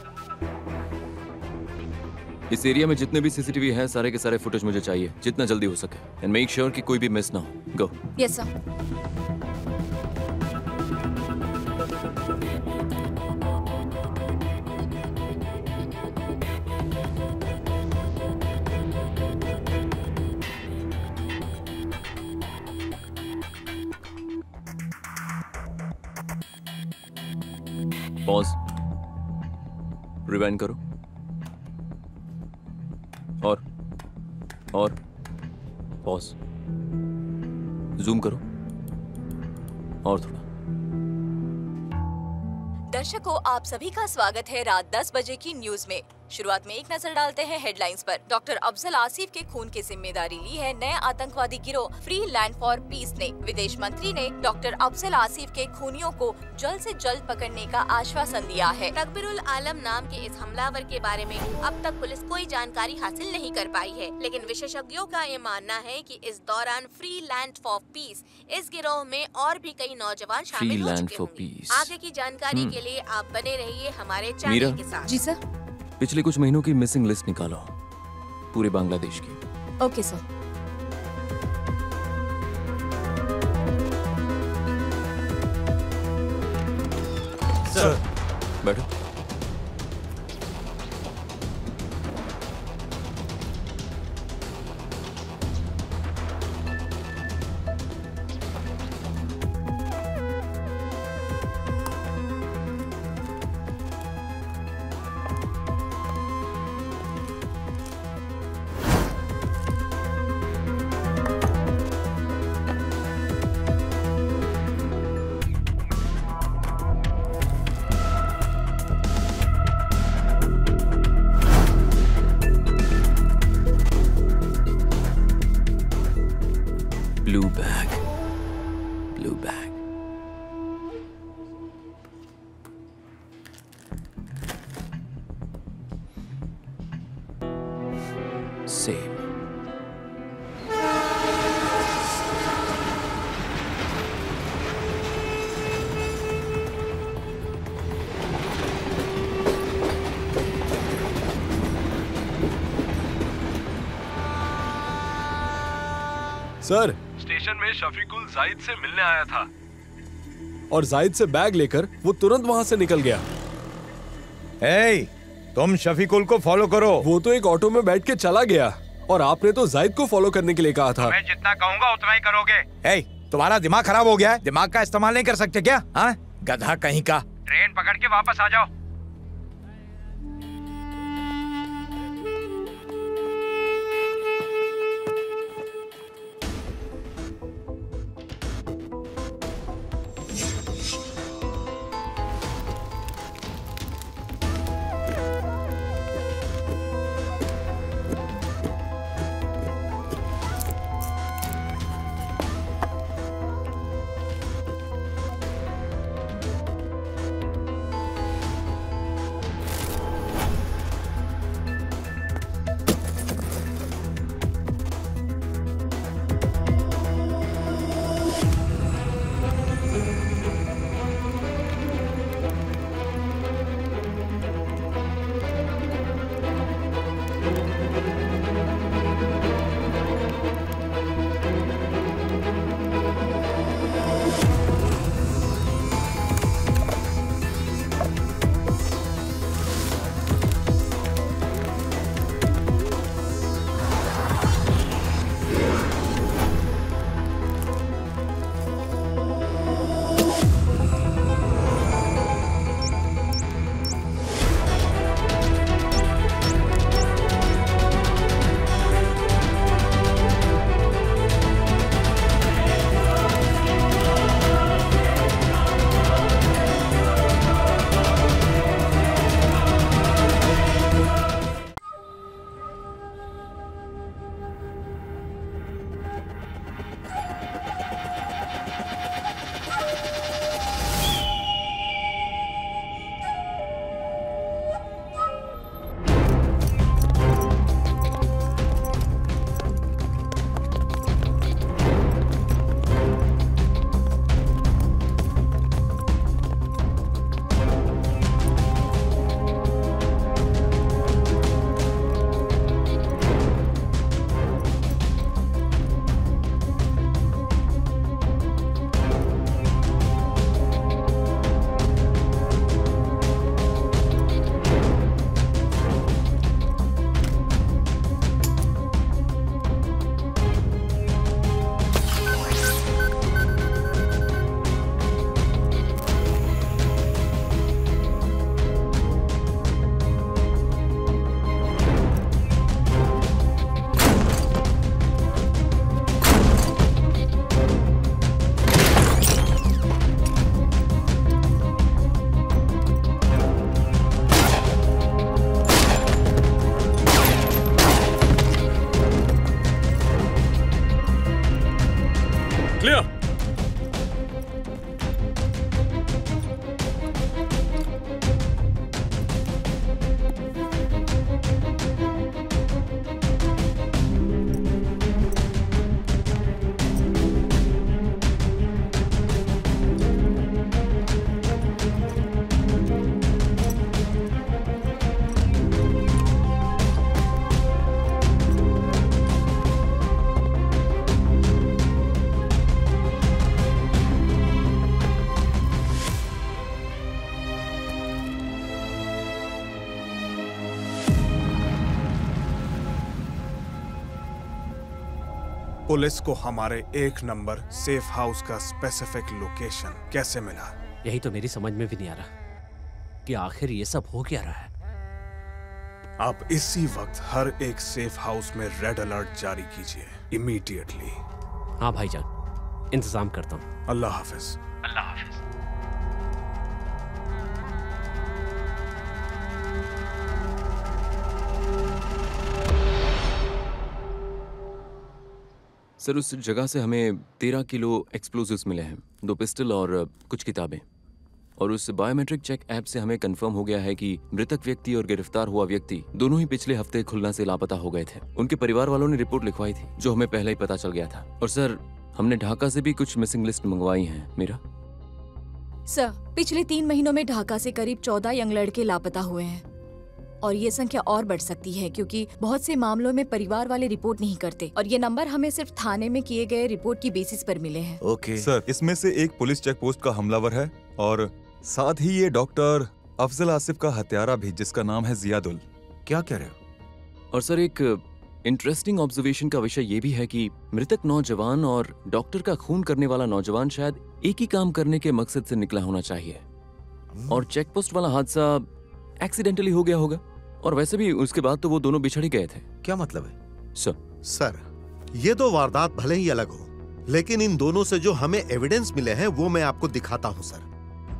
इस एरिया में जितने भी सीसीटीवी हैं, सारे के सारे फुटेज मुझे चाहिए जितना जल्दी हो सके। एंड मेक श्योर कि कोई भी मिस ना हो। Go. Yes sir. Pause, rewind करो और पॉज, जूम करो और थोड़ा। दर्शकों, आप सभी का स्वागत है रात 10 बजे की न्यूज में। शुरुआत में एक नजर डालते हैं हेडलाइंस पर। डॉक्टर अफजल आसिफ के खून की जिम्मेदारी ली है नए आतंकवादी गिरोह फ्री लैंड फॉर पीस ने। विदेश मंत्री ने डॉक्टर अफजल आसिफ के खूनियों को जल्द से जल्द पकड़ने का आश्वासन दिया है। तकबीरुल आलम नाम के इस हमलावर के बारे में अब तक पुलिस कोई जानकारी हासिल नहीं कर पाई है, लेकिन विशेषज्ञों का ये मानना है कि इस दौरान फ्री लैंड फॉर पीस इस गिरोह में और भी कई नौजवान शामिल हो चुके होंगे। आगे की जानकारी के लिए आप बने रहिए हमारे चैनल के साथ। जी सर। पिछले कुछ महीनों की मिसिंग लिस्ट निकालो, पूरे बांग्लादेश की। Okay sir. सर, बैठो। Blue bag. Same. सर, स्टेशन में शफीकुल जाहिद से मिलने आया था और जाहिद से बैग लेकर वो तुरंत वहां से निकल गया। तुम शफीकुल को फॉलो करो। वो तो एक ऑटो में बैठ के चला गया और आपने तो जाहिद को फॉलो करने के लिए कहा था। मैं जितना कहूंगा उतना ही करोगे। तुम्हारा दिमाग खराब हो गया है? दिमाग का इस्तेमाल नहीं कर सकते क्या? हाँ, गधा कहीं का। ट्रेन पकड़ के वापस आ जाओ। पुलिस को हमारे 1 नंबर सेफ हाउस का स्पेसिफिक लोकेशन कैसे मिला? यही तो मेरी समझ में भी नहीं आ रहा कि आखिर ये सब हो क्या रहा है। आप इसी वक्त हर एक सेफ हाउस में रेड अलर्ट जारी कीजिए, इमीडिएटली। हाँ भाईजान, इंतजाम करता हूँ। अल्लाह हाफिज। अल्लाह हाफिज। सर, उस जगह से हमें 13 किलो एक्सप्लोजिव्स मिले हैं, 2 पिस्टल और कुछ किताबें। और उस बायोमेट्रिक चेक ऐप से हमें कंफर्म हो गया है कि मृतक व्यक्ति और गिरफ्तार हुआ व्यक्ति दोनों ही पिछले हफ्ते खुलना से लापता हो गए थे। उनके परिवार वालों ने रिपोर्ट लिखवाई थी, जो हमें पहले ही पता चल गया था। और सर, हमने ढाका से भी कुछ मिसिंग लिस्ट मंगवाई हैं। मेरा सर, पिछले 3 महीनों में ढाका से करीब 14 यंग लड़के लापता हुए हैं और ये संख्या और बढ़ सकती है क्योंकि बहुत से मामलों में परिवार वाले रिपोर्ट नहीं करते और ये नंबर हमें सिर्फ थाने में किए गए रिपोर्ट की बेसिस पर मिले हैं। ओके सर, इसमें से एक पुलिस चेक पोस्ट का हमलावर है और साथ ही ये डॉक्टर अफजल आसिफ का हत्यारा भी, जिसका नाम है जियादुल। क्या कह रहे हो? और सर, एक इंटरेस्टिंग ऑब्जर्वेशन का विषय ये भी है कि मृतक नौजवान और डॉक्टर का खून करने वाला नौजवान शायद एक ही काम करने के मकसद से निकला होना चाहिए और चेक पोस्ट वाला हादसा एक्सीडेंटली हो गया होगा। और वैसे भी उसके बाद तो वो दोनों बिछड़ ही गए थे। क्या मतलब है? सर, ये 2 वारदात भले ही अलग हो, लेकिन इन दोनों से जो हमें एविडेंस मिले हैं वो मैं आपको दिखाता हूं सर।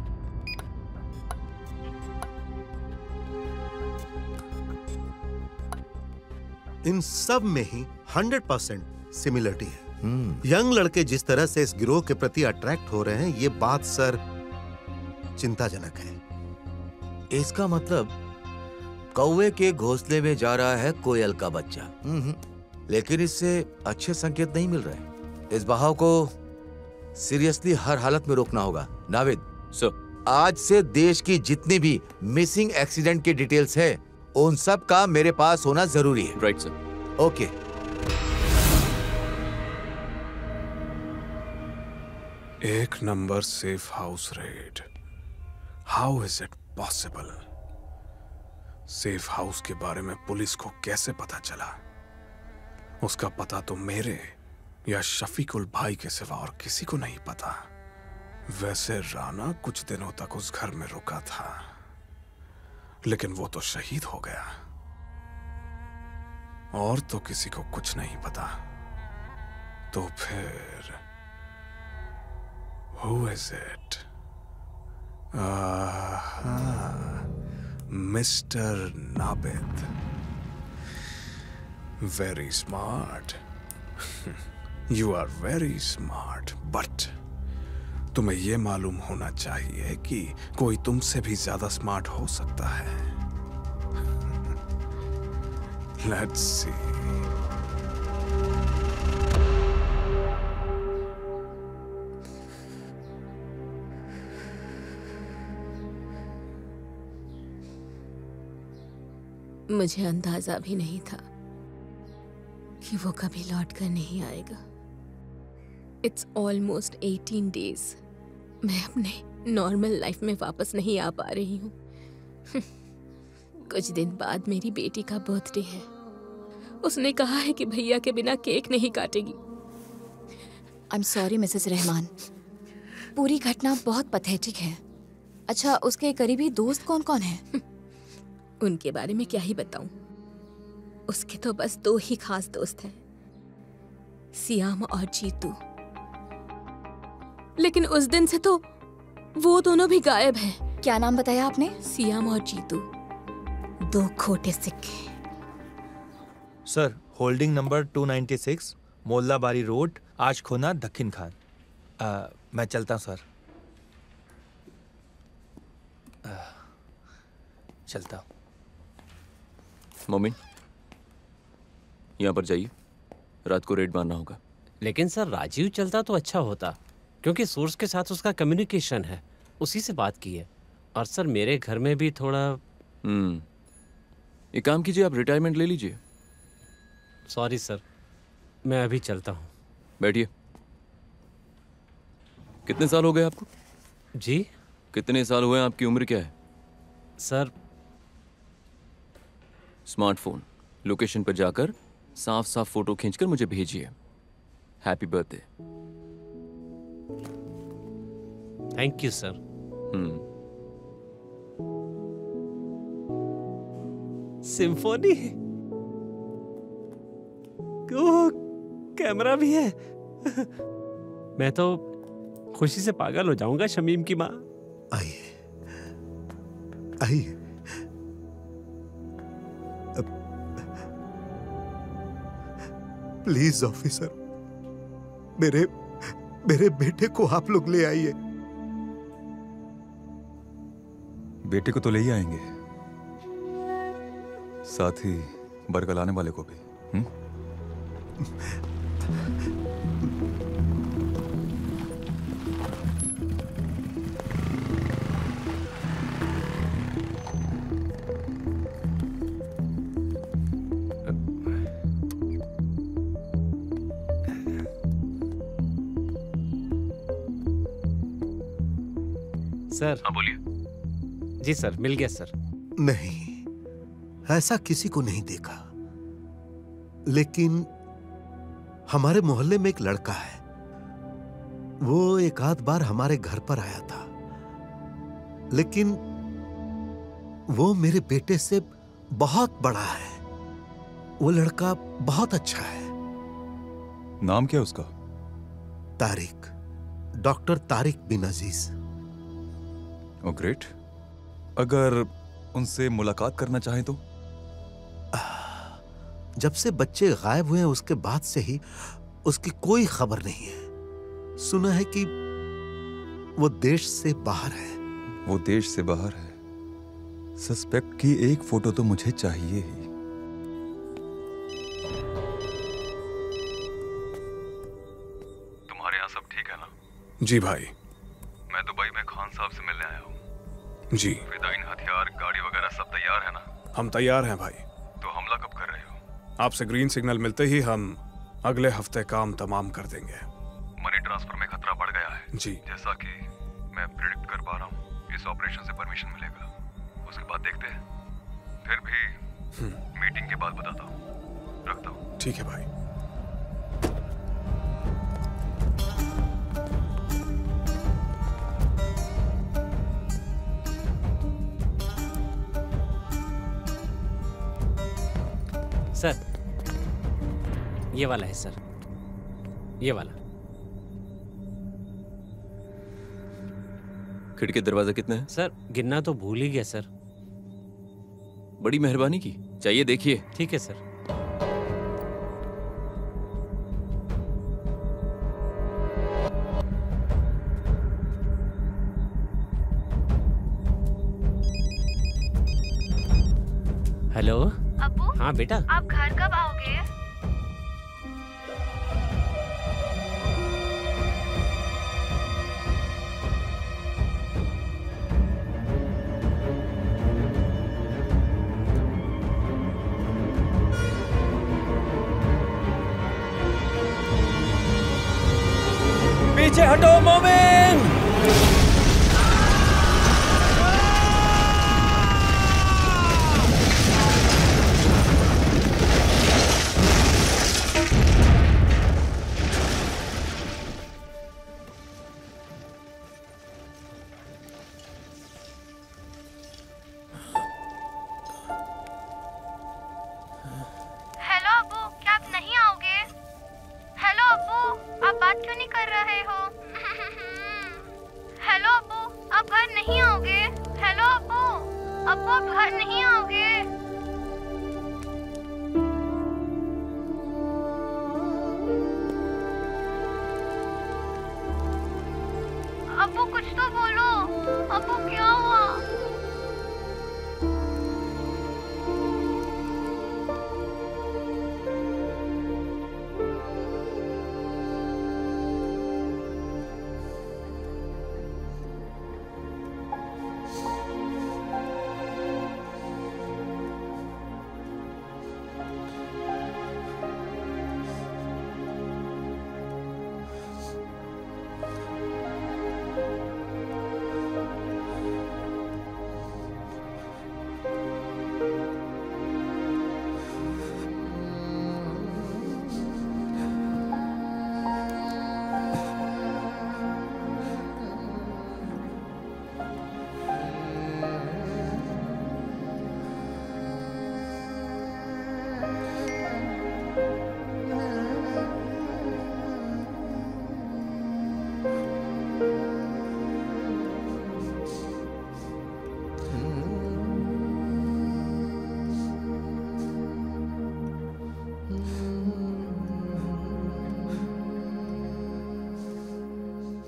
इन सब में ही 100% सिमिलरिटी है। यंग लड़के जिस तरह से इस गिरोह के प्रति अट्रैक्ट हो रहे हैं, ये बात सर चिंताजनक है। इसका मतलब कौवे के घोंसले में जा रहा है कोयल का बच्चा। लेकिन इससे अच्छे संकेत नहीं मिल रहे। इस बहाव को सीरियसली हर हालत में रोकना होगा। नाविद सर, आज से देश की जितनी भी मिसिंग एक्सीडेंट की डिटेल्स है उन सब का मेरे पास होना जरूरी है। Right sir. Okay. 1 number safe house raid. How is it possible? Safe house के बारे में पुलिस को कैसे पता चला? उसका पता तो मेरे या शफीकुल भाई के सिवा और किसी को नहीं पता। वैसे राना कुछ दिनों तक उस घर में रुका था, लेकिन वो तो शहीद हो गया और तो किसी को कुछ नहीं पता। तो फिर who is it? Mister Nabid. Very smart. You are very smart, but तुम्हें यह मालूम होना चाहिए कि कोई तुमसे भी ज्यादा स्मार्ट हो सकता है। Let's see. मुझे अंदाजा भी नहीं था कि वो कभी लौट कर नहीं आएगा। It's almost 18 days. मैं अपने नॉर्मल लाइफ में वापस नहीं आ पा रही हूँ। कुछ दिन बाद मेरी बेटी का बर्थडे है। उसने कहा है कि भैया के बिना केक नहीं काटेगी। I am sorry Mrs Rahman, पूरी घटना बहुत पैथेटिक है। अच्छा, उसके करीबी दोस्त कौन कौन है? उनके बारे में क्या ही बताऊं। उसके तो बस 2 ही खास दोस्त हैं, सियाम और जीतू। लेकिन उस दिन से तो वो दोनों भी गायब हैं। क्या नाम बताया आपने? सियाम और जीतू, 2 खोटे सिक्के। Sir, holding number 296 Mollabari road, Ashkona, Dakshinkhan. मैं चलता हूँ सर। चलता हूँ। मोमिन, यहाँ पर जाइए, रात को रेड मारना होगा। लेकिन सर, राजीव चलता तो अच्छा होता, क्योंकि सोर्स के साथ उसका कम्युनिकेशन है, उसी से बात की है। और सर, मेरे घर में भी थोड़ा एक काम कीजिए, आप रिटायरमेंट ले लीजिए। सॉरी सर, मैं अभी चलता हूँ। बैठिए। कितने साल हो गए आपको? जी? कितने साल हुए? आपकी उम्र क्या है? सर, स्मार्टफोन, लोकेशन पर जाकर साफ साफ फोटो खींचकर मुझे भेजिए। Happy birthday. Thank you sir. Symphony, oh, camera भी है। मैं तो खुशी से पागल हो जाऊंगा। शमीम की माँ, आइए आइए। प्लीज ऑफिसर, मेरे बेटे को आप लोग ले आइए। बेटे को तो ले ही आएंगे, साथ ही बर्गर लाने वाले को भी। सर। हाँ बोलिए। जी सर, मिल गया सर। नहीं, ऐसा किसी को नहीं देखा, लेकिन हमारे मोहल्ले में एक लड़का है। वो एक आध बार हमारे घर पर आया था, लेकिन वो मेरे बेटे से बहुत बड़ा है। वो लड़का बहुत अच्छा है। नाम क्या उसका? Tariq, doctor Tariq bin Aziz. Oh great. अगर उनसे मुलाकात करना चाहें तो? जब से बच्चे गायब हुए हैं उसके बाद से ही उसकी कोई खबर नहीं है। सुना है कि वो देश से बाहर है। वो देश से बाहर है। सस्पेक्ट की एक फोटो तो मुझे चाहिए ही। तुम्हारे यहाँ सब ठीक है ना? जी भाई। मैं दुबई में खान साहब से मिलने आया हूँ। जी। फिदाइन हथियार, गाड़ी वगैरह सब तैयार है ना? हम तैयार हैं भाई। तो हमला कब कर रहे हो? आपसे ग्रीन सिग्नल मिलते ही हम अगले हफ्ते काम तमाम कर देंगे। मनी ट्रांसफर में खतरा बढ़ गया है। जी। जैसा कि मैं प्रिडिक्ट कर पा रहा हूँ, इस ऑपरेशन से परमिशन मिलेगा। उसके बाद देखते हैं। फिर भी मीटिंग के बाद बताता हूँ। रखता हूँ। ठीक है भाई। सर, ये वाला है सर, ये वाला। खिड़की दरवाजा कितने हैं? सर गिनना तो भूल ही गया सर। बड़ी मेहरबानी की। चाहिए देखिए। ठीक है सर। हेलो अब्बू। हाँ बेटा। आप घर कब आओगे? पीछे हटो मोमिन। हेलो अब्बू, क्या आप नहीं आओगे? हेलो अब्बू, आप बात क्यों नहीं कर रहे हो? हेलो अब्बू, आप घर नहीं आओगे? हेलो अब्बू, अब्बू आप घर नहीं आओगे? अब्बू कुछ तो बोलो। अब्बू क्या हुआ?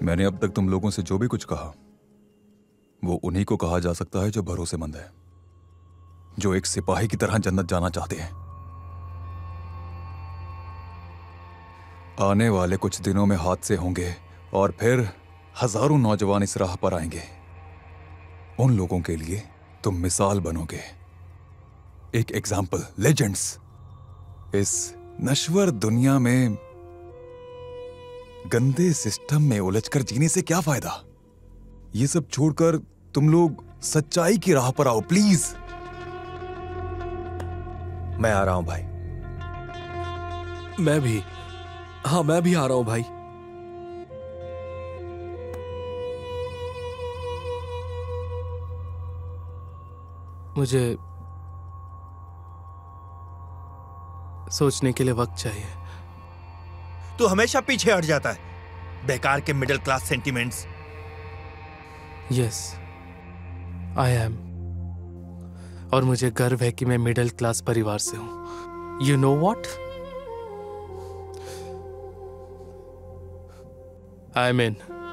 मैंने अब तक तुम लोगों से जो भी कुछ कहा वो उन्हीं को कहा जा सकता है जो भरोसेमंद है, जो एक सिपाही की तरह जन्नत जाना चाहते हैं। आने वाले कुछ दिनों में हादसे होंगे और फिर हजारों नौजवान इस राह पर आएंगे। उन लोगों के लिए तुम मिसाल बनोगे, एक एग्जाम्पल, लेजेंड्स। इस नश्वर दुनिया में गंदे सिस्टम में उलझकर जीने से क्या फायदा? ये सब छोड़कर तुम लोग सच्चाई की राह पर आओ प्लीज। मैं आ रहा हूं भाई। मैं भी, हाँ मैं भी आ रहा हूं भाई। मुझे सोचने के लिए वक्त चाहिए। तू हमेशा पीछे हट जाता है, बेकार के middle class sentiments. Yes, I am. और मुझे गर्व है कि मैं मिडिल क्लास परिवार से हूं। You know what? I mean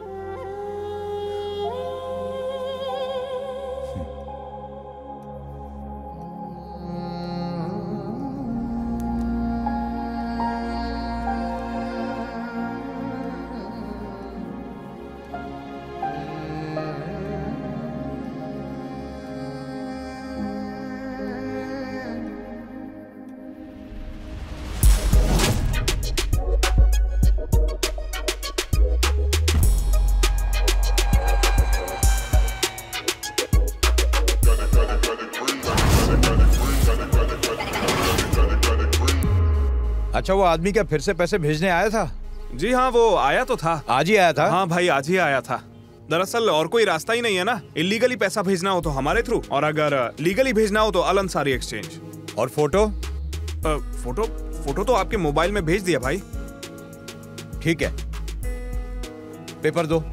अच्छा, वो आदमी क्या फिर से पैसे भेजने आया था? जी हाँ, वो आया तो था। आज ही आया था? हाँ भाई, आज ही आया था। दरअसल और कोई रास्ता ही नहीं है ना। इलीगली पैसा भेजना हो तो हमारे थ्रू, और अगर लीगली भेजना हो तो अल अंसारी एक्सचेंज। और फोटो? फोटो तो आपके मोबाइल में भेज दिया भाई। ठीक है, पेपर दो।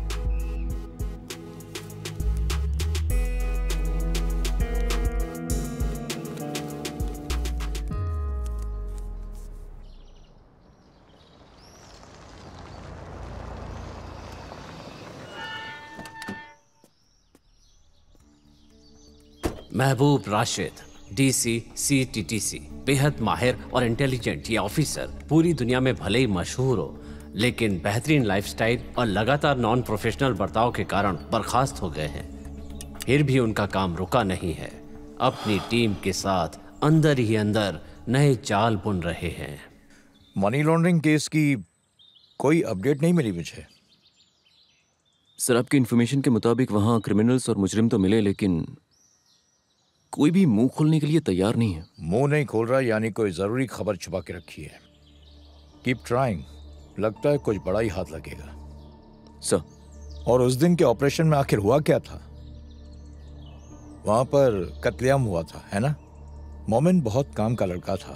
महबूब राशिद, डीसी CTTC, बेहद माहिर और इंटेलिजेंट ये ऑफिसर पूरी दुनिया में भले ही मशहूर हो, लेकिन बेहतरीन लाइफस्टाइल और लगातार नॉन प्रोफेशनल बर्ताव के कारण बर्खास्त हो गए हैं। फिर भी उनका काम रुका नहीं है, अपनी टीम के साथ अंदर ही अंदर नए चाल बुन रहे हैं। मनी लॉन्ड्रिंग केस की कोई अपडेट नहीं मिली मुझे। सर, आपकी इन्फॉर्मेशन के मुताबिक वहां क्रिमिनल्स और मुजरिम तो मिले, लेकिन कोई भी मुंह खोलने के लिए तैयार नहीं है। मुंह नहीं खोल रहा यानी कोई जरूरी खबर छुपा के रखी है। कीप ट्राइंग, लगता है कुछ बड़ा ही हाथ लगेगा। सर, और उस दिन के ऑपरेशन में आखिर हुआ क्या था? वहां पर कत्लेआम हुआ था, है ना? मोमिन बहुत काम का लड़का था।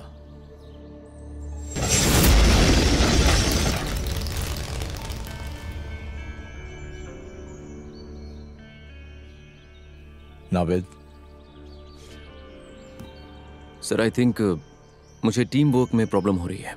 नावेद, सर आई थिंक मुझे टीम वर्क में प्रॉब्लम हो रही है।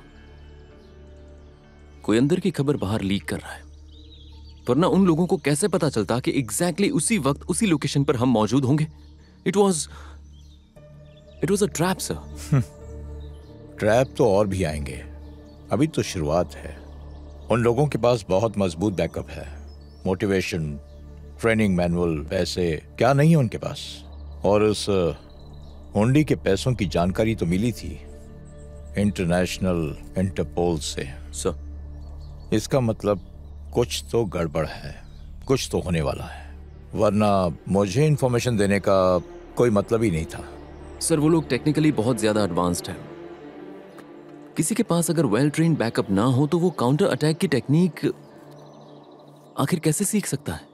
कोई अंदर की खबर बाहर लीक कर रहा है, वरना उन लोगों को कैसे पता चलता कि एग्जैक्टली उसी वक्त उसी लोकेशन पर हम मौजूद होंगे? It was a trap sir. Trap तो और भी आएंगे, अभी तो शुरुआत है। उन लोगों के पास बहुत मजबूत बैकअप है, मोटिवेशन, ट्रेनिंग मैनुअल, पैसे क्या नहीं है उनके पास। और उस हुंडी के पैसों की जानकारी तो मिली थी इंटरनेशनल इंटरपोल से। सर, इसका मतलब कुछ तो गड़बड़ है, कुछ तो होने वाला है, वरना मुझे इंफॉर्मेशन देने का कोई मतलब ही नहीं था। सर, वो लोग टेक्निकली बहुत ज्यादा एडवांस्ड हैं। किसी के पास अगर वेल ट्रेन्ड बैकअप ना हो तो वो काउंटर अटैक की टेक्निक आखिर कैसे सीख सकता है?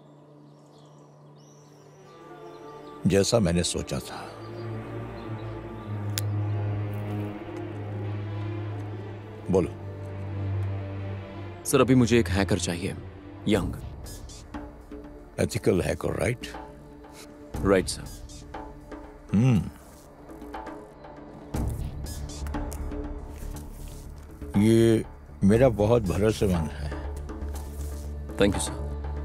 जैसा मैंने सोचा था। बोलो। सर, अभी मुझे एक हैकर चाहिए, young. Ethical hacker, right? Right sir. ये मेरा बहुत भरोसेमंद है। Thank you sir.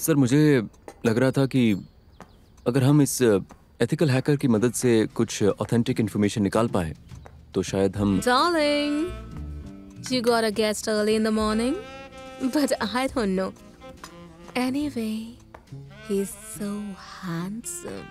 सर मुझे लग रहा था कि अगर हम इस एथिकल हैकर की मदद से कुछ ऑथेंटिक इन्फॉर्मेशन निकाल पाए तो शायद हम। Darling, you got a guest early in the morning, but I don't know. Anyway, he's so handsome.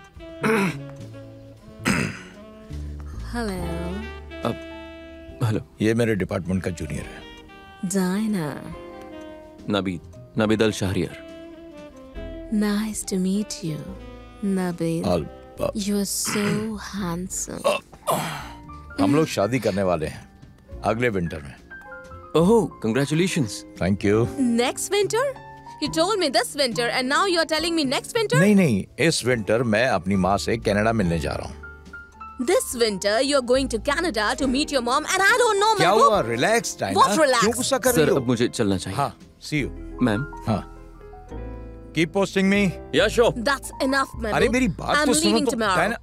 Hello. Hello. ये मेरे डिपार्टमेंट का जूनियर है। Dinah. नाबिद Al Shahryar. Nice to meet you, Nabil. You're so handsome. हम लोग शादी करने वाले हैं अगले विंटर में। Oh, congratulations. Thank you. Next winter? You told me this winter, and now you're telling me next winter? नहीं, इस विंटर मैं अपनी माँ से कनाडा मिलने जा रहा हूँ। This winter you're going to Canada to meet your mom, and I don't know, क्या man. हुआ? Relax, Dinah. What relax? क्यों गुस्सा कर रही हो? सर अब मुझे चलना चाहिए। हाँ, see you. मैम। हाँ। Keep posting me. Yeah, sure. That's enough, man. अरे मेरी बात I'm तो सुनो leaving तो। tomorrow. Dinah,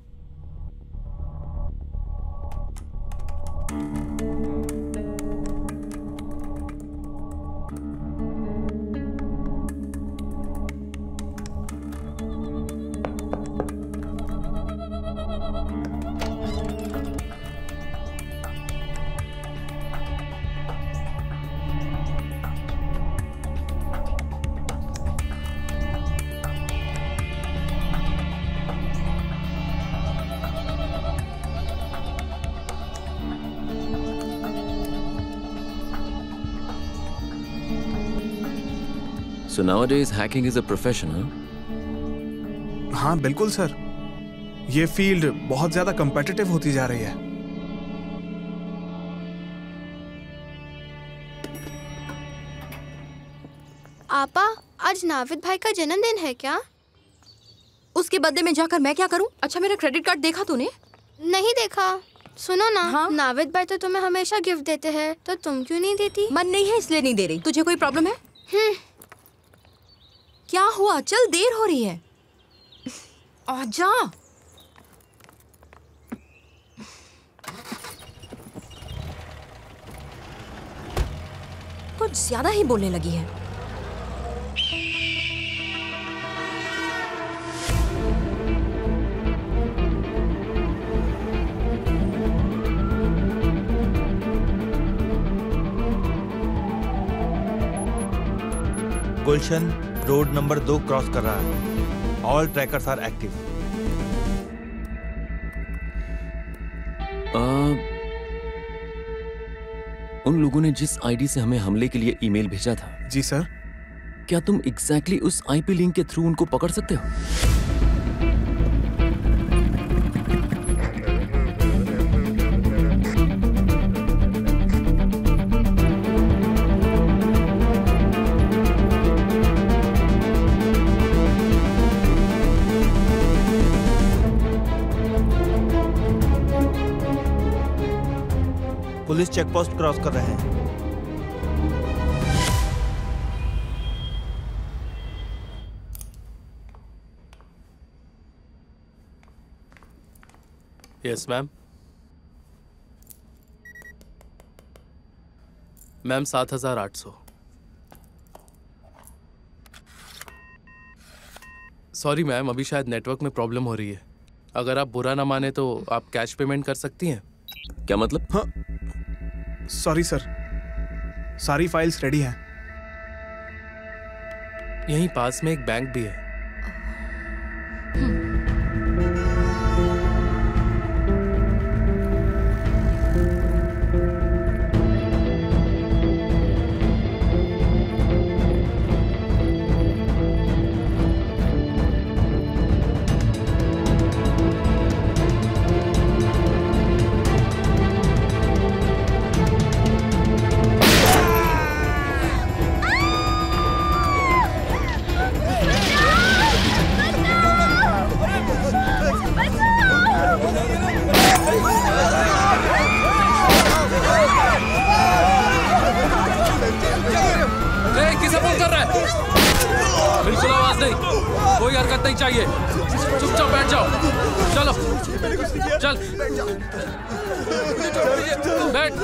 So nowadays hacking is a profession, huh? हाँ बिल्कुल सर, ये फील्ड बहुत ज्यादा कम्पिटिटिव होती जा रही है। आपा, आज नाविद भाई का जन्मदिन है क्या? उसके बर्थडे में जाकर मैं क्या करूं? अच्छा मेरा क्रेडिट कार्ड देखा तूने? नहीं देखा। सुनो ना, हाँ? नाविद भाई तो तुम्हें हमेशा गिफ्ट देते हैं, तो तुम क्यों नहीं देती? मन नहीं है इसलिए नहीं दे रही। तुझे कोई प्रॉब्लम है? क्या हुआ? चल देर हो रही है। आजा। कुछ ज्यादा ही बोलने लगी है। गुलशन रोड नंबर 2 क्रॉस कर रहा है। All trackers are active. उन लोगों ने जिस आईडी से हमें हमले के लिए ईमेल भेजा था। जी सर। क्या तुम एग्जैक्टली उस आईपी लिंक के थ्रू उनको पकड़ सकते हो? पुलिस चेकपोस्ट क्रॉस कर रहे हैं। Yes ma'am. Ma'am 7,800। Sorry ma'am, अभी शायद नेटवर्क में प्रॉब्लम हो रही है। अगर आप बुरा ना माने तो आप कैश पेमेंट कर सकती हैं। क्या मतलब? हाँ सॉरी सर, सारी फाइल्स रेडी हैं। यहीं पास में एक बैंक भी है। चाहिए, चुपचाप बैठ जाओ। चलो चल बैठ।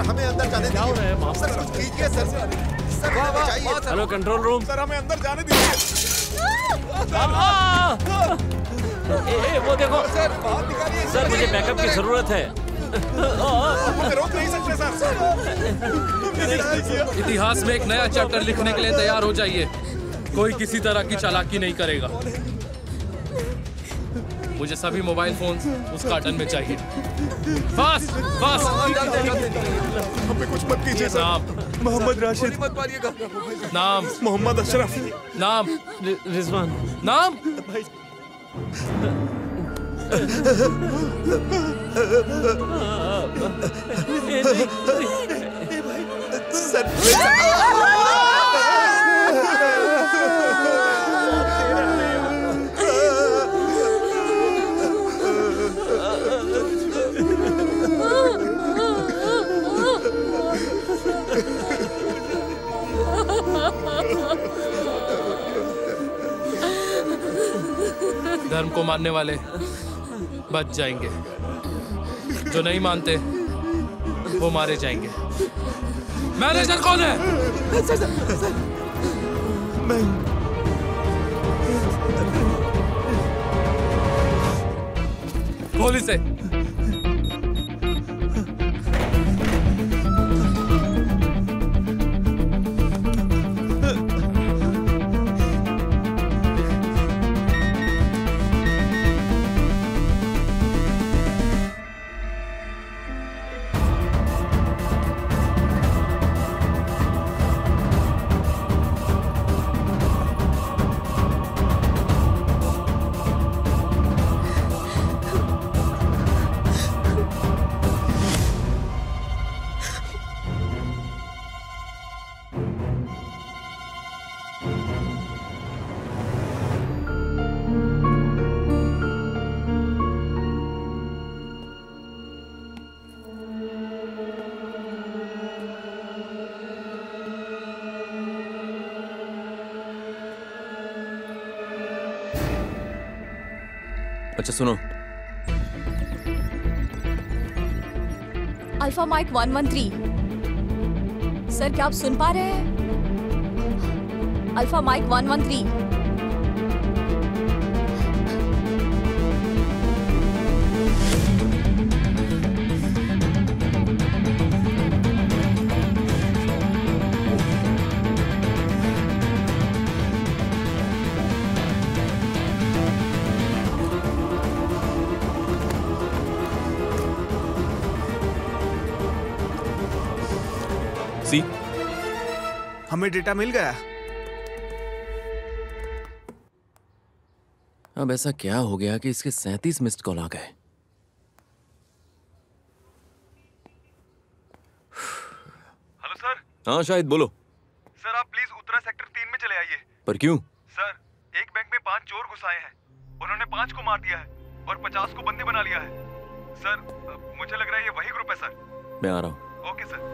हमें अंदर जाने दीजिए। सर कुछ कीजिए सर। सर बचाइए। Hello control room. सर हमें अंदर जाने दीजिए। वो देखो सर बाहर निकालिए। सर मुझे बैकअप की जरूरत है। हमें रोक नहीं सकते सर। इतिहास में एक नया चैप्टर लिखने के लिए तैयार हो जाइए। कोई किसी तरह की चालाकी नहीं करेगा। मुझे सभी मोबाइल फोन्स उस कार्टन में चाहिए। Fast fast. हमें कुछ मत कीजिए सर। नाम मोहम्मद राशिद। मत मारिएगा। नाम मोहम्मद अशरफ। नाम रिजवान। नाम धर्म को मानने वाले बच जाएंगे, जो नहीं मानते वो मारे जाएंगे। मैनेजर कौन है? खोल इसे। अच्छा सुनो, अल्फा माइक 113। सर क्या आप सुन पा रहे हैं? Alpha mike 113। हमें डेटा मिल गया। अब ऐसा क्या हो गया कि इसके 37 मिस्ड कॉल आ गए? Hello sir. हाँ शायद, बोलो। सर आप प्लीज उत्तरा सेक्टर 3 में चले आइए। पर क्यों? सर एक बैंक में 5 चोर घुस आए हैं। उन्होंने 5 को मार दिया है और 50 को बंदी बना लिया है। सर मुझे लग रहा है ये वही ग्रुप है सर। मैं आ रहा हूँ। Okay sir.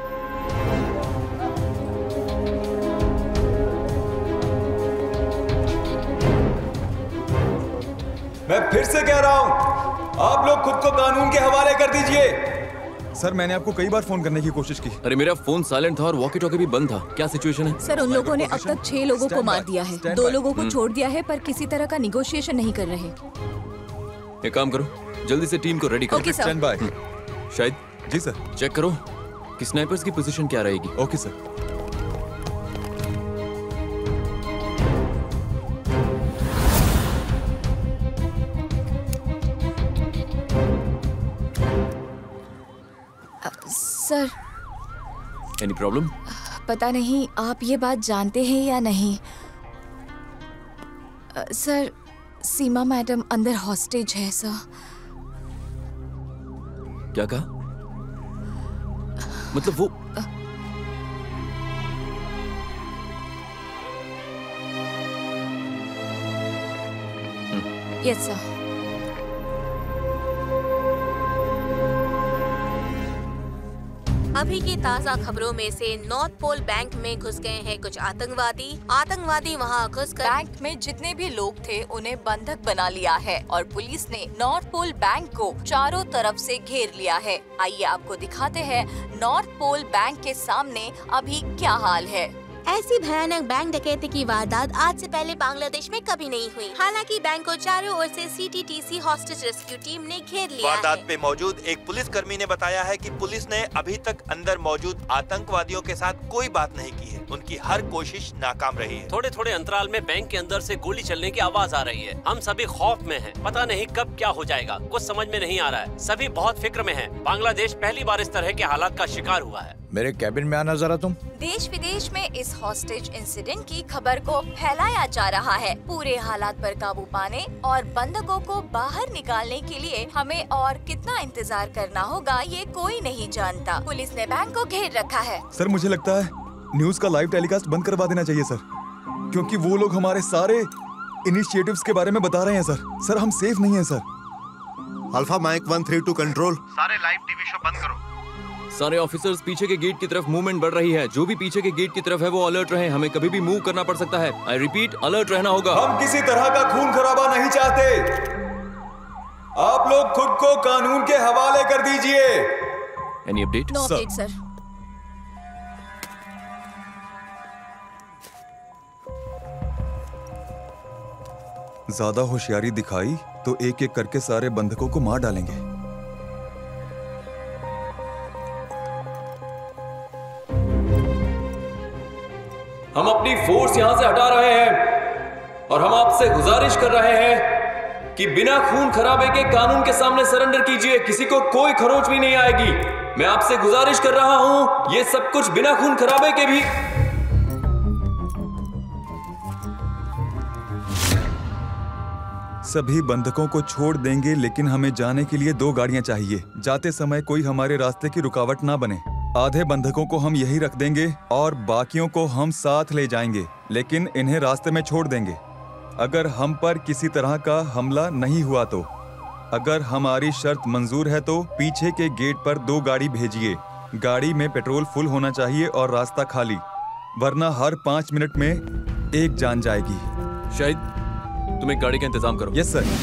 मैं फिर से कह रहा हूं, आप लोग खुद को कानून के हवाले कर दीजिए। सर मैंने आपको कई बार फोन करने की कोशिश की। अरे मेरा फोन साइलेंट था और वॉकी टॉकी भी बंद था। क्या सिचुएशन है? सर उन लोगों ने अब तक 6 लोगों को मार दिया है। 2 लोगों को छोड़ दिया है, पर किसी तरह का निगोशिएशन नहीं कर रहे। एक काम करो, जल्दी से टीम को रेडी करो। Okay sir. Stand by. शायद। जी सर। चेक करो कि स्नाइपर्स की पोजीशन क्या रहेगी। Okay sir. Sir any problem? पता नहीं आप ये बात जानते हैं या नहीं। सर सीमा मैडम अंदर हॉस्टेज है सर। क्या कहा? मतलब वो यस सर। अभी की ताज़ा खबरों में से नॉर्थ पोल बैंक में घुस गए हैं कुछ आतंकवादी वहां घुसकर बैंक में जितने भी लोग थे उन्हें बंधक बना लिया है और पुलिस ने नॉर्थ पोल बैंक को चारों तरफ से घेर लिया है। आइए आपको दिखाते हैं नॉर्थ पोल बैंक के सामने अभी क्या हाल है। ऐसी भयानक बैंक डकैती की वारदात आज से पहले बांग्लादेश में कभी नहीं हुई। हालांकि बैंक को चारों ओर से CTTC हॉस्टेज रेस्क्यू टीम ने घेर लिया है। वारदात पे मौजूद एक पुलिसकर्मी ने बताया है कि पुलिस ने अभी तक अंदर मौजूद आतंकवादियों के साथ कोई बात नहीं की है। उनकी हर कोशिश नाकाम रही है। थोड़े थोड़े अंतराल में बैंक के अंदर से गोली चलने की आवाज आ रही है। हम सभी खौफ में हैं। पता नहीं कब क्या हो जाएगा, कुछ समझ में नहीं आ रहा है। सभी बहुत फिक्र में हैं। बांग्लादेश पहली बार इस तरह के हालात का शिकार हुआ है। मेरे कैबिन में आना जरा तुम। देश विदेश में इस हॉस्टेज इंसिडेंट की खबर को फैलाया जा रहा है। पूरे हालात पर काबू पाने और बंधकों को बाहर निकालने के लिए हमें और कितना इंतजार करना होगा ये कोई नहीं जानता। पुलिस ने बैंक को घेर रखा है। सर मुझे लगता है न्यूज का लाइव टेलीकास्ट बंद करवा देना चाहिए सर, क्योंकि वो लोग हमारे सारे इनिशिएटिव्स के बारे में बता रहे हैं सर। सर हम सेफ नहीं हैं सर। Alpha mike 132 control. सारे लाइव टीवी शो बंद करो। सारे ऑफिसर्स पीछे के गेट की तरफ मूवमेंट बढ़ रही है। जो भी पीछे के गेट की तरफ है वो अलर्ट रहे। हमें कभी भी मूव करना पड़ सकता है। आई रिपीट, अलर्ट रहना होगा। हम किसी तरह का खून खराबा नहीं चाहते। आप लोग खुद को कानून के हवाले कर दीजिए। Any update? No update sir. ज्यादा होशियारी दिखाई तो एक एक करके सारे बंधकों को मार डालेंगे। हम अपनी फोर्स यहां से हटा रहे हैं और हम आपसे गुजारिश कर रहे हैं कि बिना खून खराबे के कानून के सामने सरेंडर कीजिए। किसी को कोई खरोच भी नहीं आएगी। मैं आपसे गुजारिश कर रहा हूं, ये सब कुछ बिना खून खराबे के भी। सभी बंधकों को छोड़ देंगे, लेकिन हमें जाने के लिए 2 गाड़ियां चाहिए। जाते समय कोई हमारे रास्ते की रुकावट ना बने। आधे बंधकों को हम यही रख देंगे और बाकियों को हम साथ ले जाएंगे, लेकिन इन्हें रास्ते में छोड़ देंगे। अगर हम पर किसी तरह का हमला नहीं हुआ तो। अगर हमारी शर्त मंजूर है तो पीछे के गेट पर 2 गाड़ी भेजिए। गाड़ी में पेट्रोल फुल होना चाहिए और रास्ता खाली, वरना हर 5 मिनट में एक जान जाएगी। शायद तुम एक गाड़ी का इंतजाम करो। Yes sir.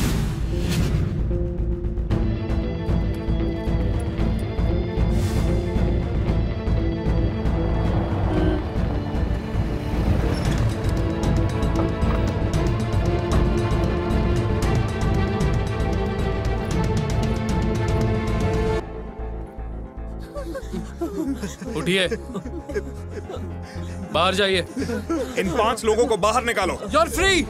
उठिए, बाहर जाइए। इन 5 लोगों को बाहर निकालो। You're free।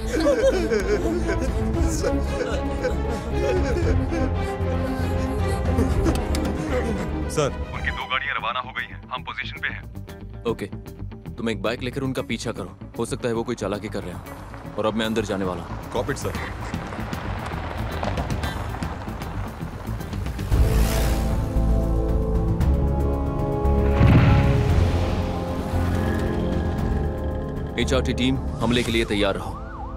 सर उनकी 2 गाड़ियां रवाना हो गई हैं। हम पोजीशन पे हैं। ओके, तुम एक बाइक लेकर उनका पीछा करो। हो सकता है वो कोई चालाकी कर रहे हो। और अब मैं अंदर जाने वाला हूँ। Copy sir. HRT टीम हमले के लिए तैयार रहो।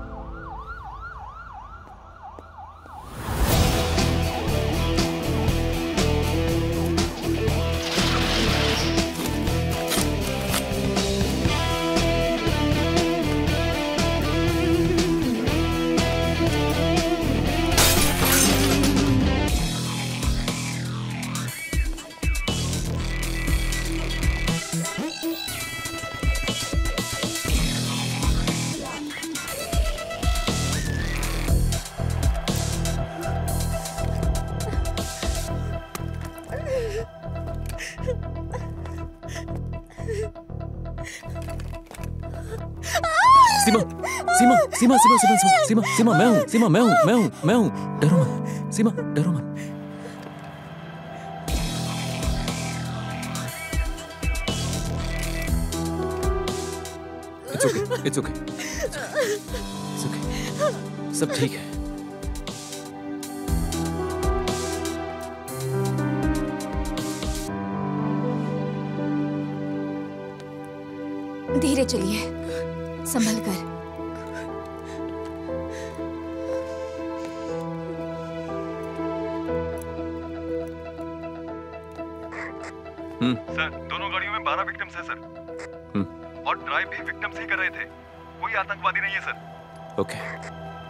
सीमा, मैं हूँ। डरो मत सीमा, डरो मत। It's okay. सब ठीक है। धीरे चलिए, संभल कर। सर दोनों गाड़ियों में 12 विक्टिम्स हैं सर। और ड्राइव भी विक्टिम्स ही कर रहे थे। कोई आतंकवादी नहीं है सर। ओके।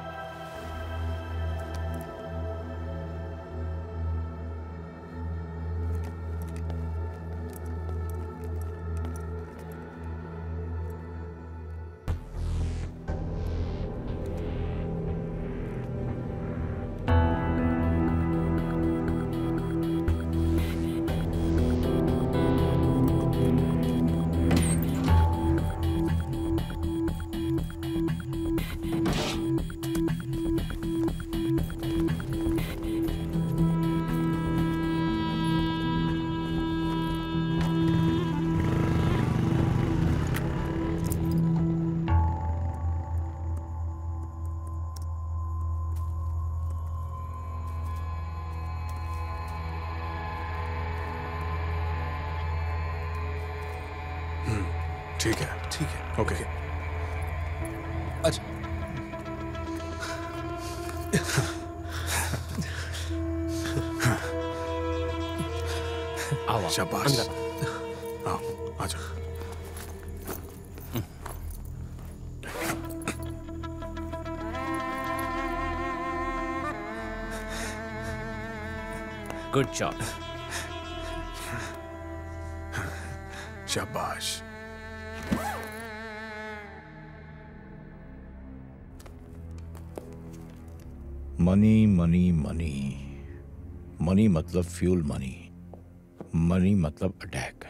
ठीक है ओके। अच्छा आओ शाबाश। आओ आ जाओ। Good job. शाबाश। मनी मनी मनी, मनी मतलब फ्यूल मनी, मनी मतलब अटैक।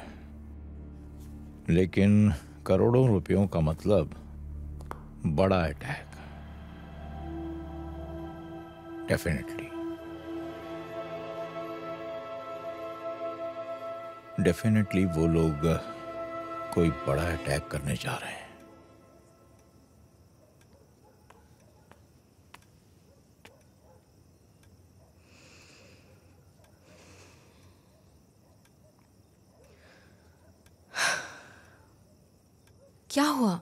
लेकिन करोड़ों रुपयों का मतलब बड़ा अटैक। डेफिनेटली वो लोग कोई बड़ा अटैक करने जा रहे हैं। क्या हुआ?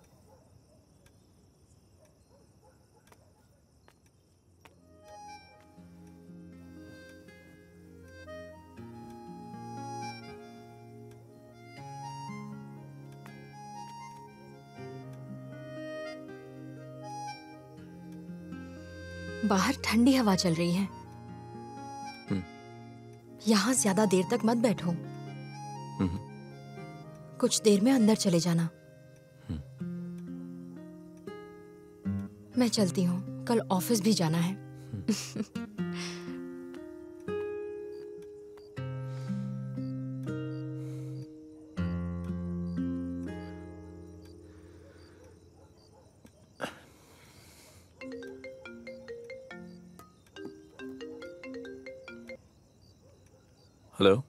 बाहर ठंडी हवा चल रही है। यहाँ ज्यादा देर तक मत बैठो। कुछ देर में अंदर चले जाना। मैं चलती हूँ, कल ऑफिस भी जाना है। हेलो।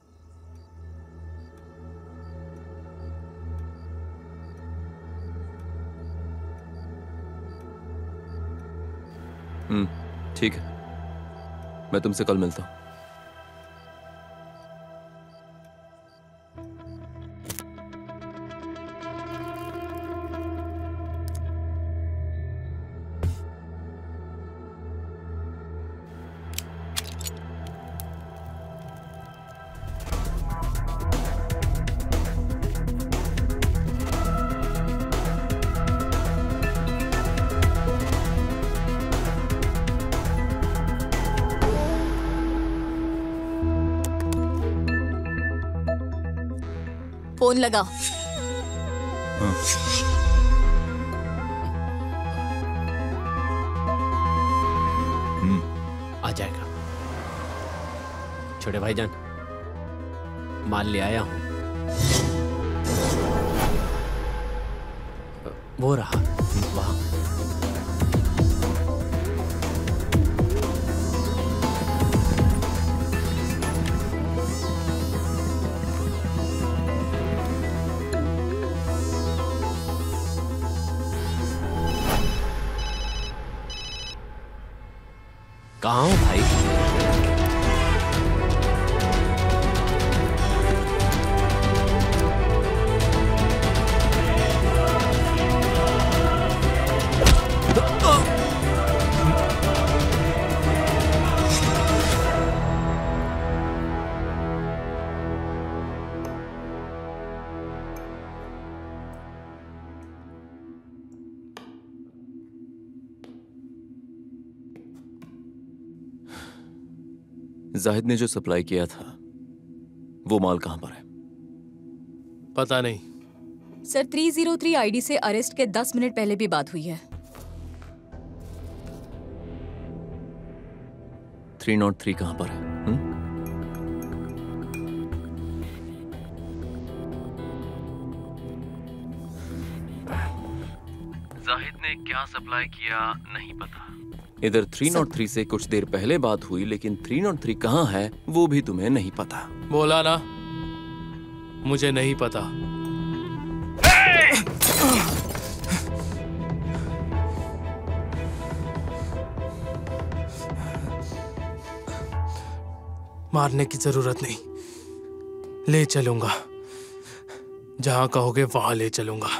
ठीक है, मैं तुमसे कल मिलता हूँ। फोन लगा। आ जाएगा। छोटे भाईजान, माल ले आया हूं। वो रहा वहां। कहाँ हो भाई? जाहिद ने जो सप्लाई किया था वो माल कहां पर है? पता नहीं सर। 303 आईडी से अरेस्ट के 10 मिनट पहले भी बात हुई है। 303 कहां पर है? जाहिद ने क्या सप्लाई किया नहीं पता। इधर 303 से कुछ देर पहले बात हुई, लेकिन 303 कहां है वो भी तुम्हें नहीं पता। बोला ना, मुझे नहीं पता। मारने की जरूरत नहीं, ले चलूंगा। जहां कहोगे वहां ले चलूंगा।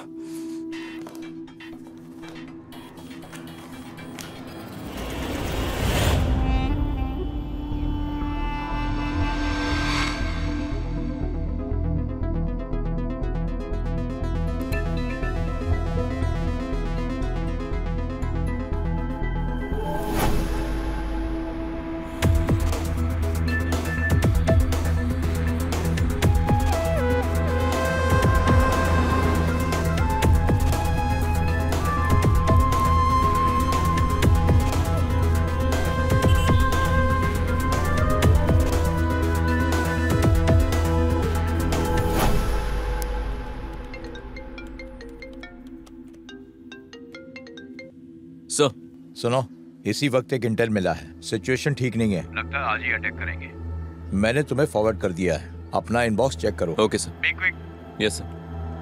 सुनो, इसी वक्त एक इंटेल मिला है। सिचुएशन ठीक नहीं है। लगता है आज ही अटैक करेंगे। मैंने तुम्हें फॉरवर्ड कर दिया है, अपना इनबॉक्स चेक करो। Okay sir. Be quick. Yes sir.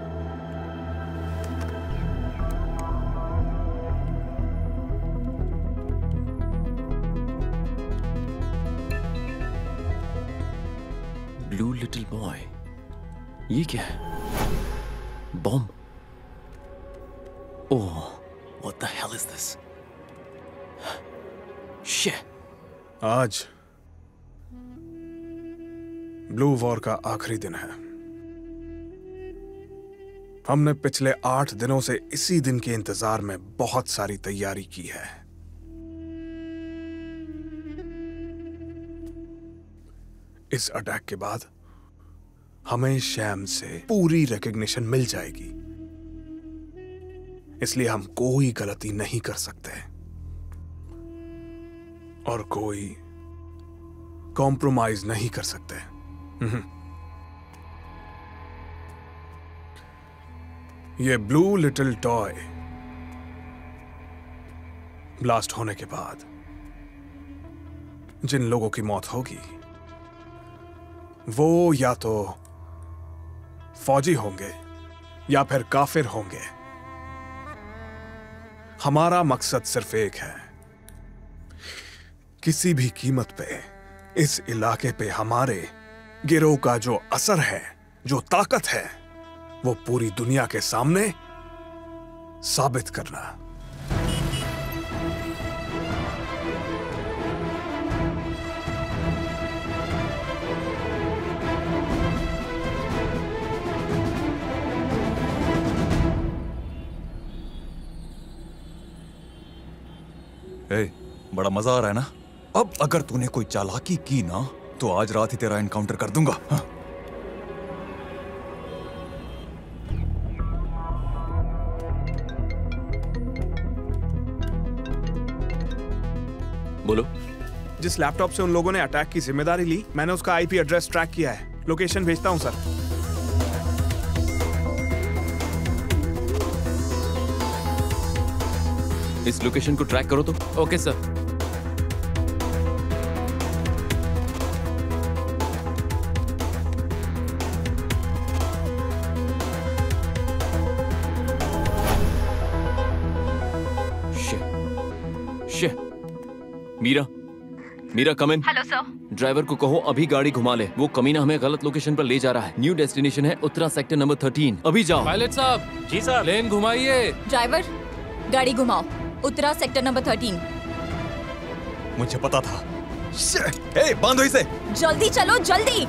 Blue little boy, ये क्या है? Bomb? Oh, what the hell is this? आज ब्लू वॉर का आखिरी दिन है। हमने पिछले 8 दिनों से इसी दिन के इंतजार में बहुत सारी तैयारी की है। इस अटैक के बाद हमें शैम से पूरी रिकॉग्निशन मिल जाएगी, इसलिए हम कोई गलती नहीं कर सकते और कोई कॉम्प्रोमाइज नहीं कर सकते। ये ब्लू लिटिल टॉय ब्लास्ट होने के बाद जिन लोगों की मौत होगी वो या तो फौजी होंगे या फिर काफिर होंगे। हमारा मकसद सिर्फ एक है, किसी भी कीमत पे इस इलाके पे हमारे गिरोह का जो असर है, जो ताकत है, वो पूरी दुनिया के सामने साबित करना। बड़ा मजा आ रहा है ना? अब अगर तूने कोई चालाकी की ना तो आज रात ही तेरा एनकाउंटर कर दूंगा। हाँ? बोलो। जिस लैपटॉप से उन लोगों ने अटैक की जिम्मेदारी ली, मैंने उसका आईपी एड्रेस ट्रैक किया है। लोकेशन भेजता हूं सर। इस लोकेशन को ट्रैक करो तो। Okay sir. Meera come in. Hello sir. Driver को कहो अभी गाड़ी घुमा ले, वो कमीना हमें गलत लोकेशन पर ले जा रहा है। न्यू डेस्टिनेशन है उत्तरा सेक्टर नंबर 13। अभी जाओ। पायलट साहब। जी सर। प्लेन घुमाइए। ड्राइवर गाड़ी घुमाओ, उत्तरा सेक्टर नंबर 13। मुझे पता था। ए, बांधो इसे। जल्दी चलो, जल्दी।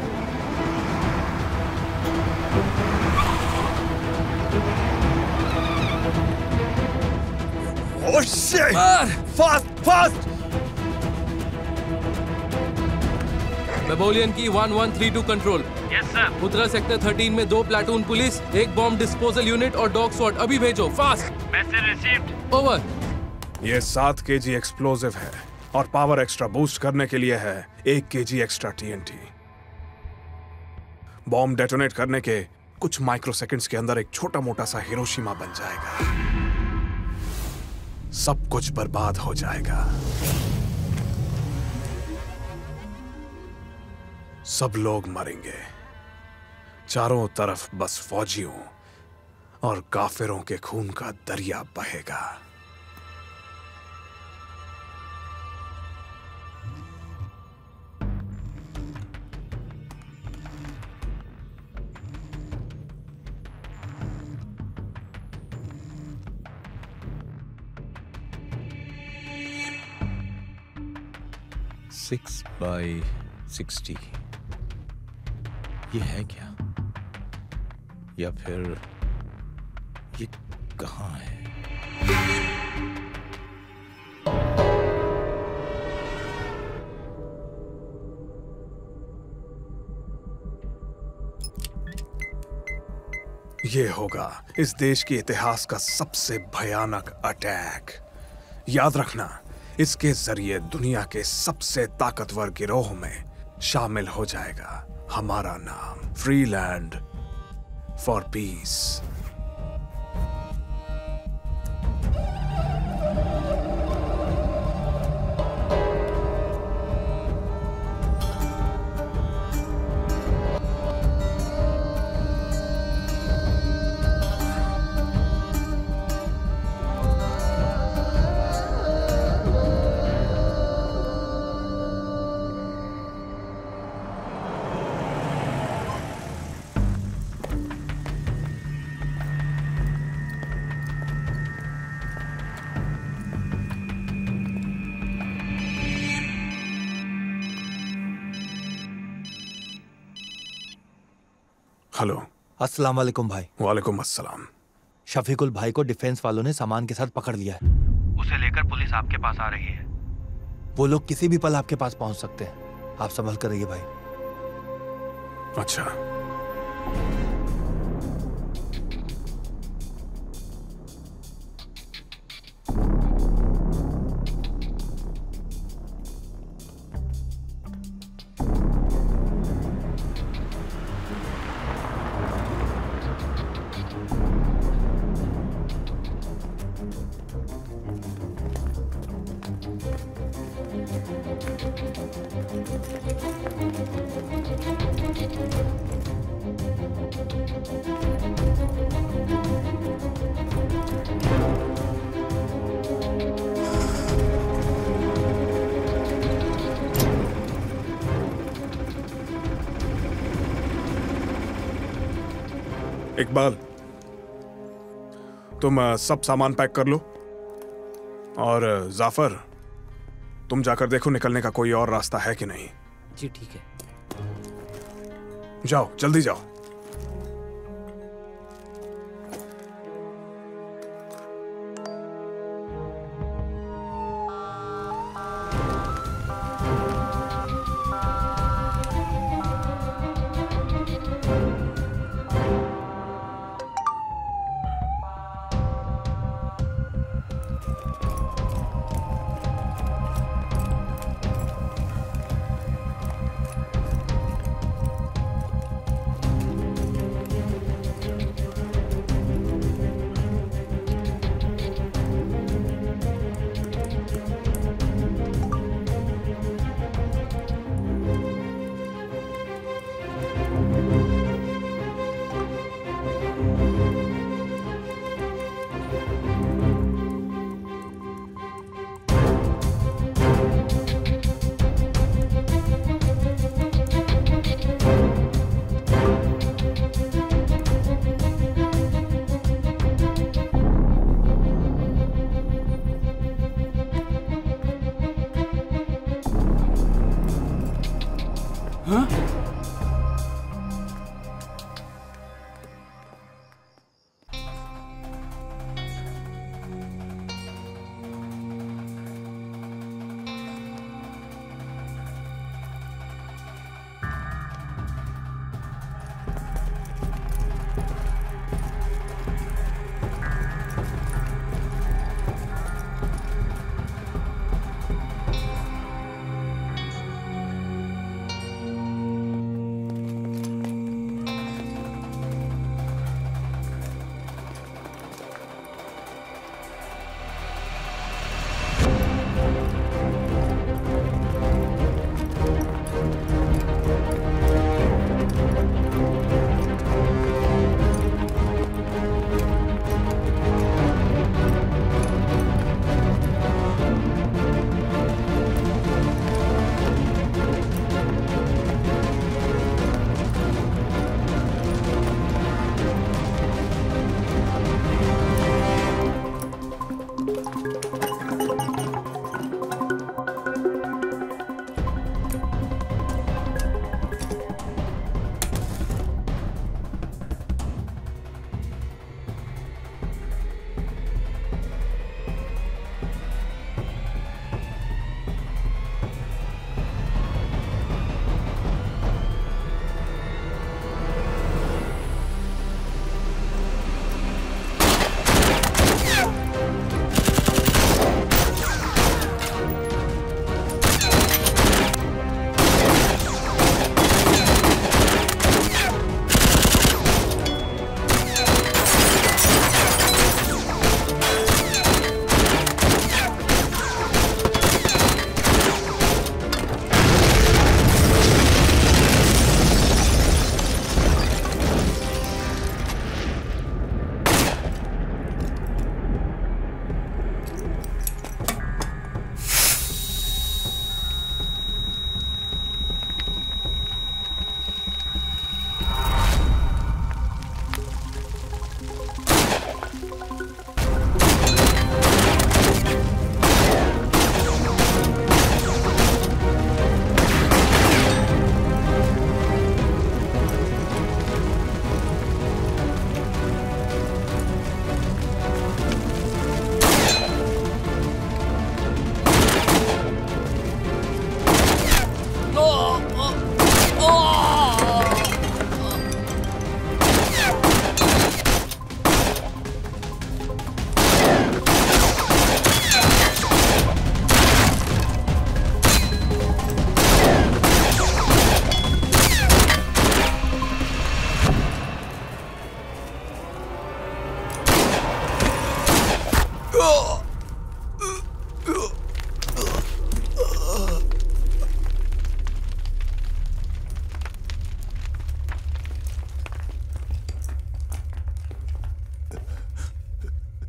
Oh shit! Fast fast! बेबोलियन की 1132 control. Yes sir. Uttara sector 13 में 2 platoon police, 1 bomb disposal unit और डॉग स्वॉट अभी भेजो, फास्ट। Message received. ओवर। ये 7 kg एक्सप्लोजिव है और पावर एक्स्ट्रा बूस्ट करने के लिए है 1 kg extra TNT। Bomb detonate करने के कुछ माइक्रोसेकंड्स के अंदर एक छोटा मोटा सा हिरोशिमा बन जाएगा। सब कुछ बर्बाद हो जाएगा। सब लोग मरेंगे। चारों तरफ बस फौजियों और काफिरों के खून का दरिया बहेगा। Six by 60 ये है क्या? या फिर ये कहाँ है? ये होगा इस देश के इतिहास का सबसे भयानक अटैक। याद रखना, इसके जरिए दुनिया के सबसे ताकतवर गिरोह में शामिल हो जाएगा हमारा नाम, free land for peace. Hello. अस्सलाम वालेकुम भाई। वालेकुम अस्सलाम। शफीकुल भाई को डिफेंस वालों ने सामान के साथ पकड़ लिया है। उसे लेकर पुलिस आपके पास आ रही है। वो लोग किसी भी पल आपके पास पहुंच सकते हैं। आप संभल कर रहिए भाई। अच्छा। इकबाल, तुम सब सामान पैक कर लो और जाफर, तुम जाकर देखो निकलने का कोई और रास्ता है कि नहीं। जी ठीक है। जाओ, जल्दी जाओ।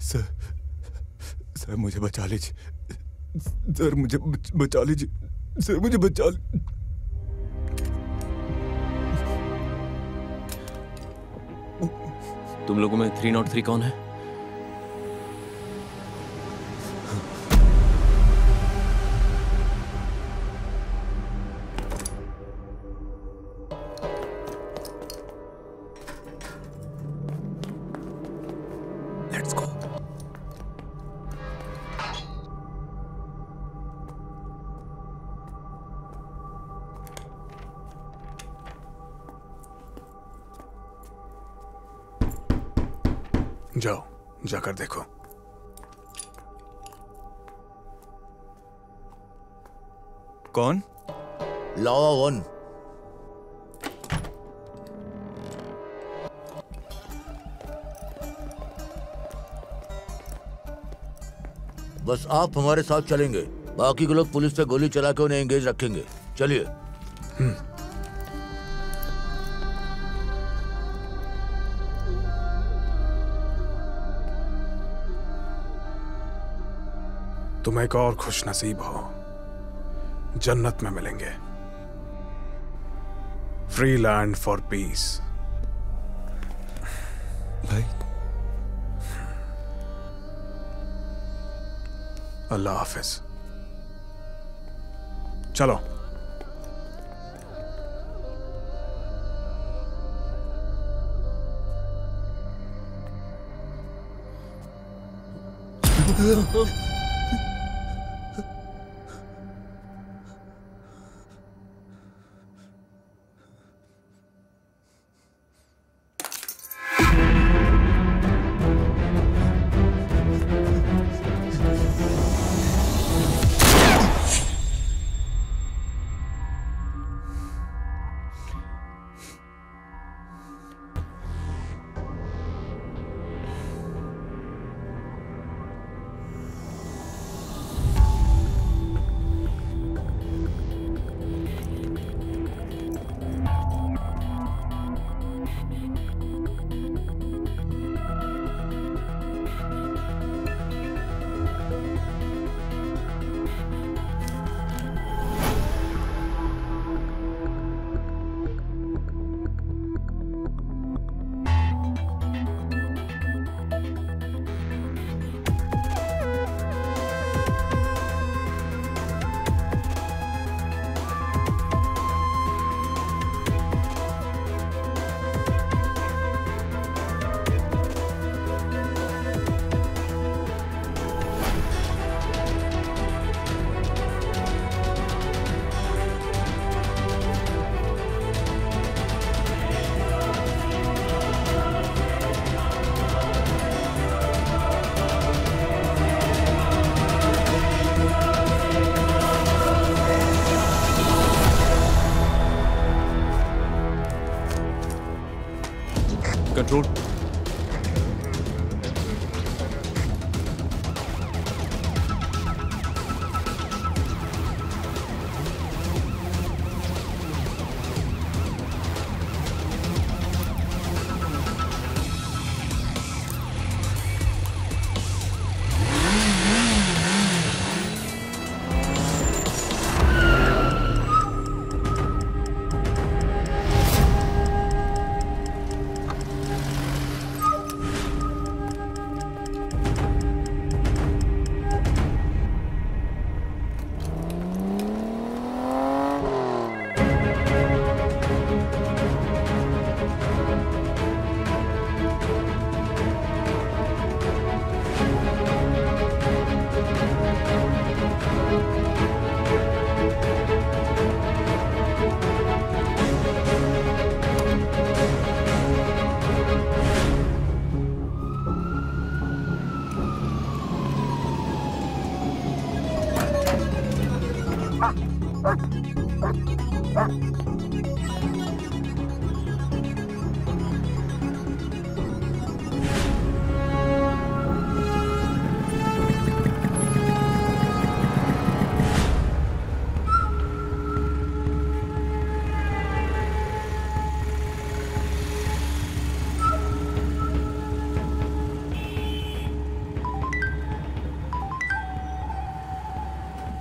सर मुझे बचा लीजिए। सर मुझे बचा लीजिए। सर मुझे बचा तुम लोगों में 303 कौन है? Let's go. जाओ, जाकर देखो। कौन? लावा 1। बस आप हमारे साथ चलेंगे, बाकी के लोग पुलिस से गोली चला के उन्हें एंगेज रखेंगे। चलिए। तुम एक और खुश नसीब हो, जन्नत में मिलेंगे। Free land for peace. भाई अल्लाह हाफिज। चलो। कंट्रोल।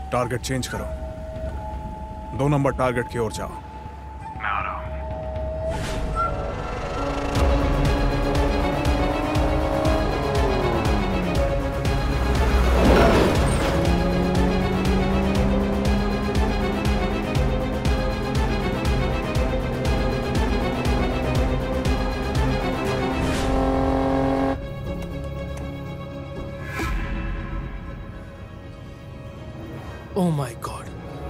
टारगेट चेंज करो, 2 नंबर टारगेट की ओर जाओ। मैं आ रहा हूं। Oh my god.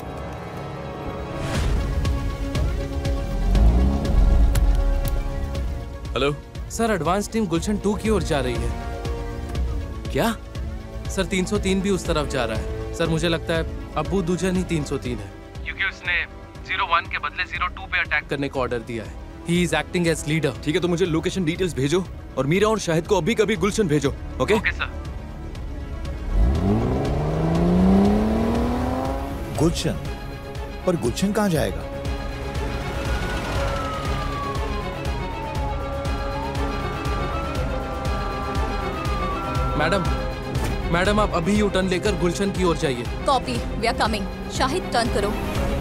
Hello sir, advance team Gulshan 2 की ओर जा रही है। क्या? सर 303 भी उस तरफ जा रहा है। सर मुझे लगता है अब्बू दुजन ही 303 है, क्योंकि उसने 01 के बदले 02 पे अटैक करने का ऑर्डर दिया है। He is acting as leader. ठीक है, तो मुझे लोकेशन डिटेल्स भेजो और मीरा और शाहिद को अभी कभी गुलशन भेजो। Okay okay sir. गुलशन? पर गुलशन कहाँ जाएगा? मैडम आप अभी यू टर्न लेकर गुलशन की ओर जाइए। Copy, we are coming. Shahid turn करो।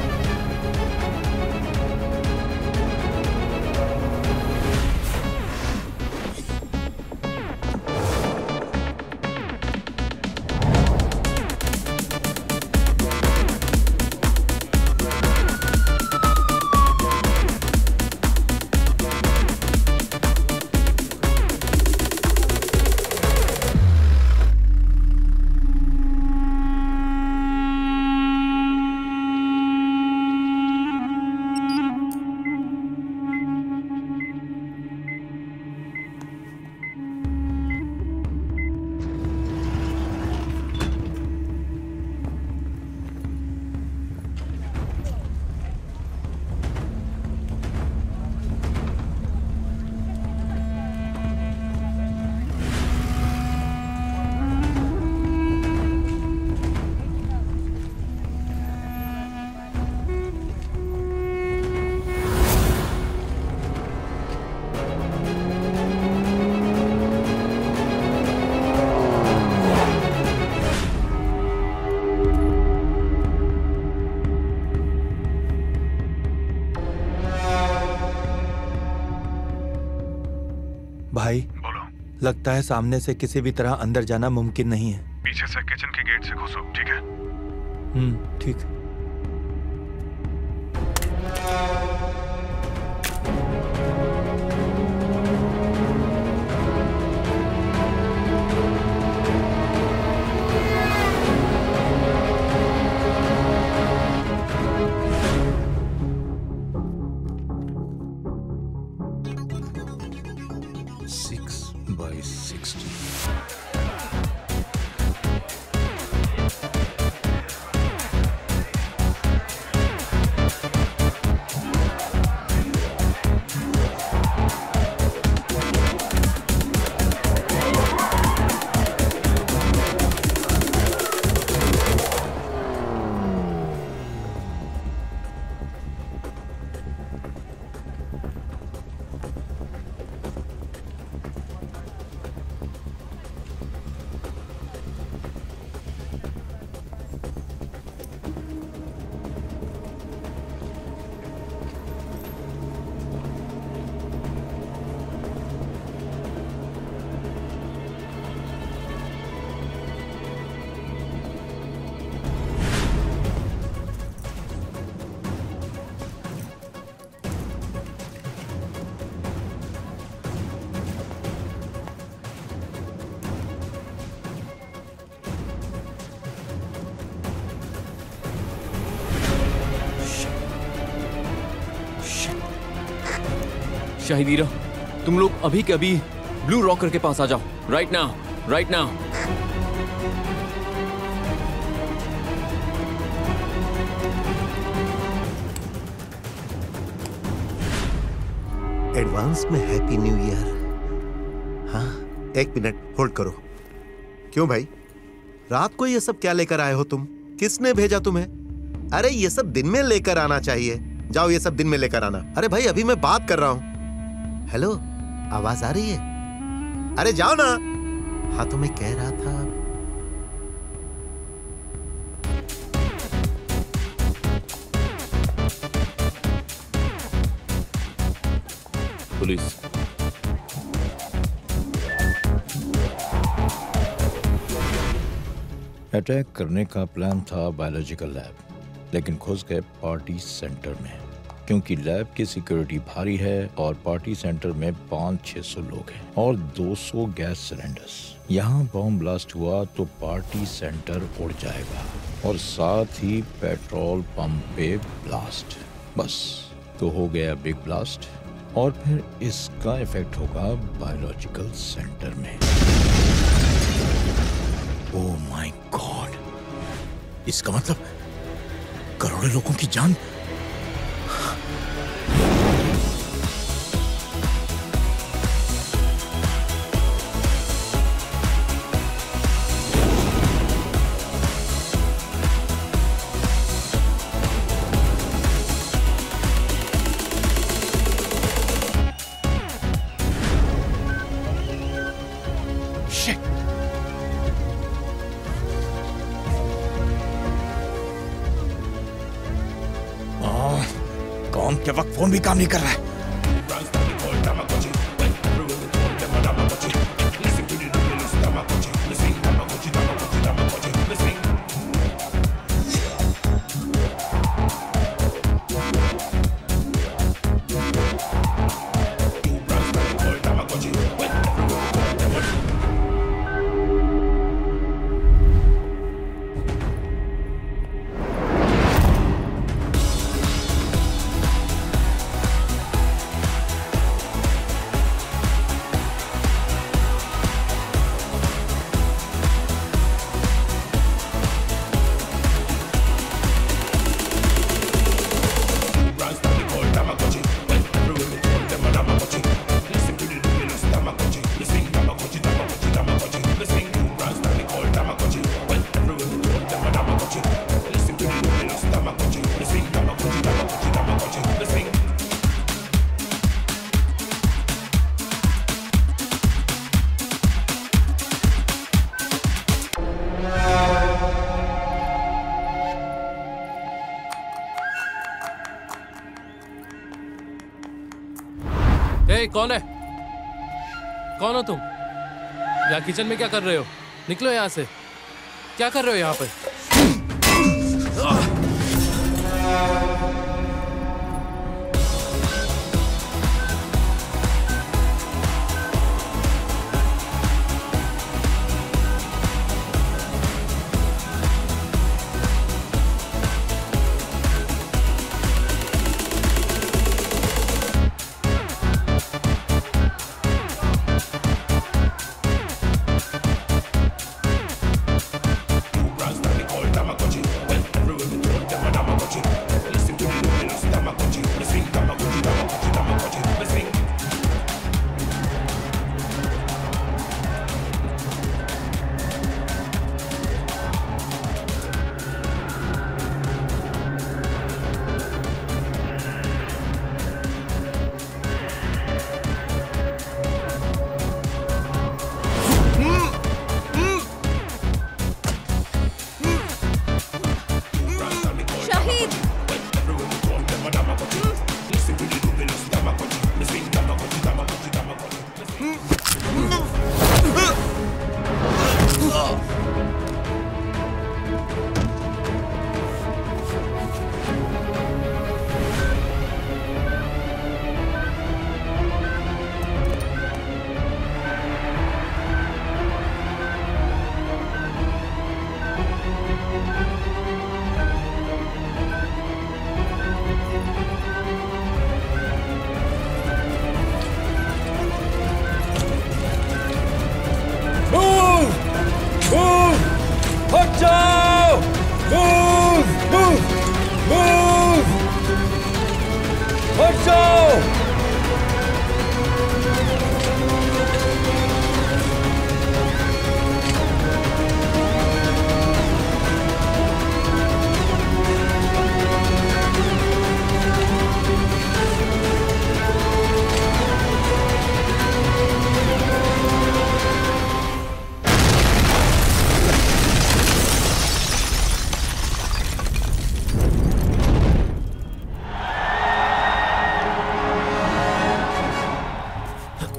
भाई बोलो। लगता है सामने से किसी भी तरह अंदर जाना मुमकिन नहीं है। पीछे से किचन के गेट से घुसो, ठीक है? ठीक है। शाहिदीरा, तुम लोग अभी के अभी ब्लू रॉकर के पास आ जाओ। Right now, right now. Advance में हैप्पी न्यू ईयर। हाँ, 1 मिनट होल्ड करो। क्यों भाई, रात को ये सब क्या लेकर आए हो तुम? किसने भेजा तुम्हें? अरे ये सब दिन में लेकर आना चाहिए। जाओ ये सब दिन में लेकर आना। अरे भाई अभी मैं बात कर रहा हूं। हेलो, आवाज आ रही है? अरे जाओ ना। हाँ तो मैं कह रहा था पुलिस। अटैक करने का प्लान था बायोलॉजिकल लैब, लेकिन घुस गए पार्टी सेंटर में, क्योंकि लैब की सिक्योरिटी भारी है और पार्टी सेंटर में 500-600 लोग हैं और 200 गैस सिलेंडर्स। यहाँ बॉम्ब ब्लास्ट हुआ तो पार्टी सेंटर उड़ जाएगा और साथ ही पेट्रोल पंप पे ब्लास्ट। बस तो हो गया बिग ब्लास्ट और फिर इसका इफेक्ट होगा बायोलॉजिकल सेंटर में। ओह माय गॉड, इसका मतलब करोड़ों लोगों की जान। के वक्त फोन भी काम नहीं कर रहा है। कौन है? कौन हो तुम? यहाँ किचन में क्या कर रहे हो? निकलो यहाँ से। क्या कर रहे हो यहाँ पे?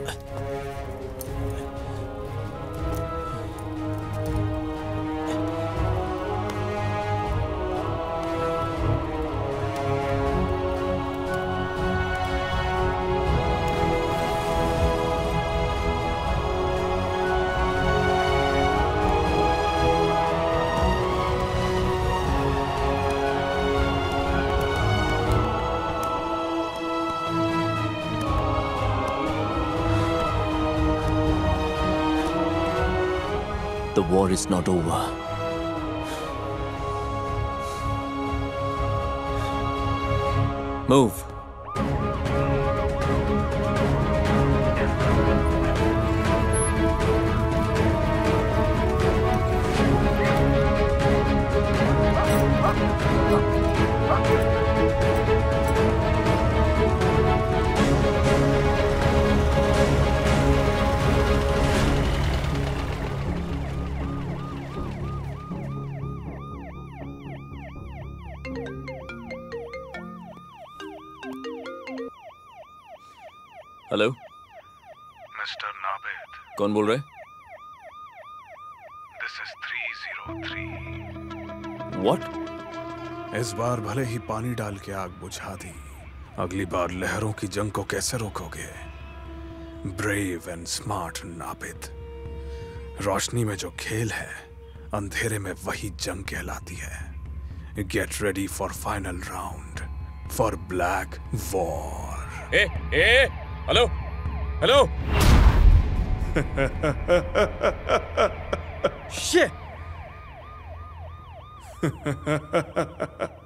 The war is not over. Move. Hello mister Nabid, कौन बोल रहे? This is 303। व्हाट? इस बार भले ही पानी डाल के आग बुझा दी, अगली बार लहरों की जंग को कैसे रोकोगे? Brave and smart Nabid. रोशनी में जो खेल है, अंधेरे में वही जंग कहलाती है। Get ready for final round, for black war. Hello hello. Shit!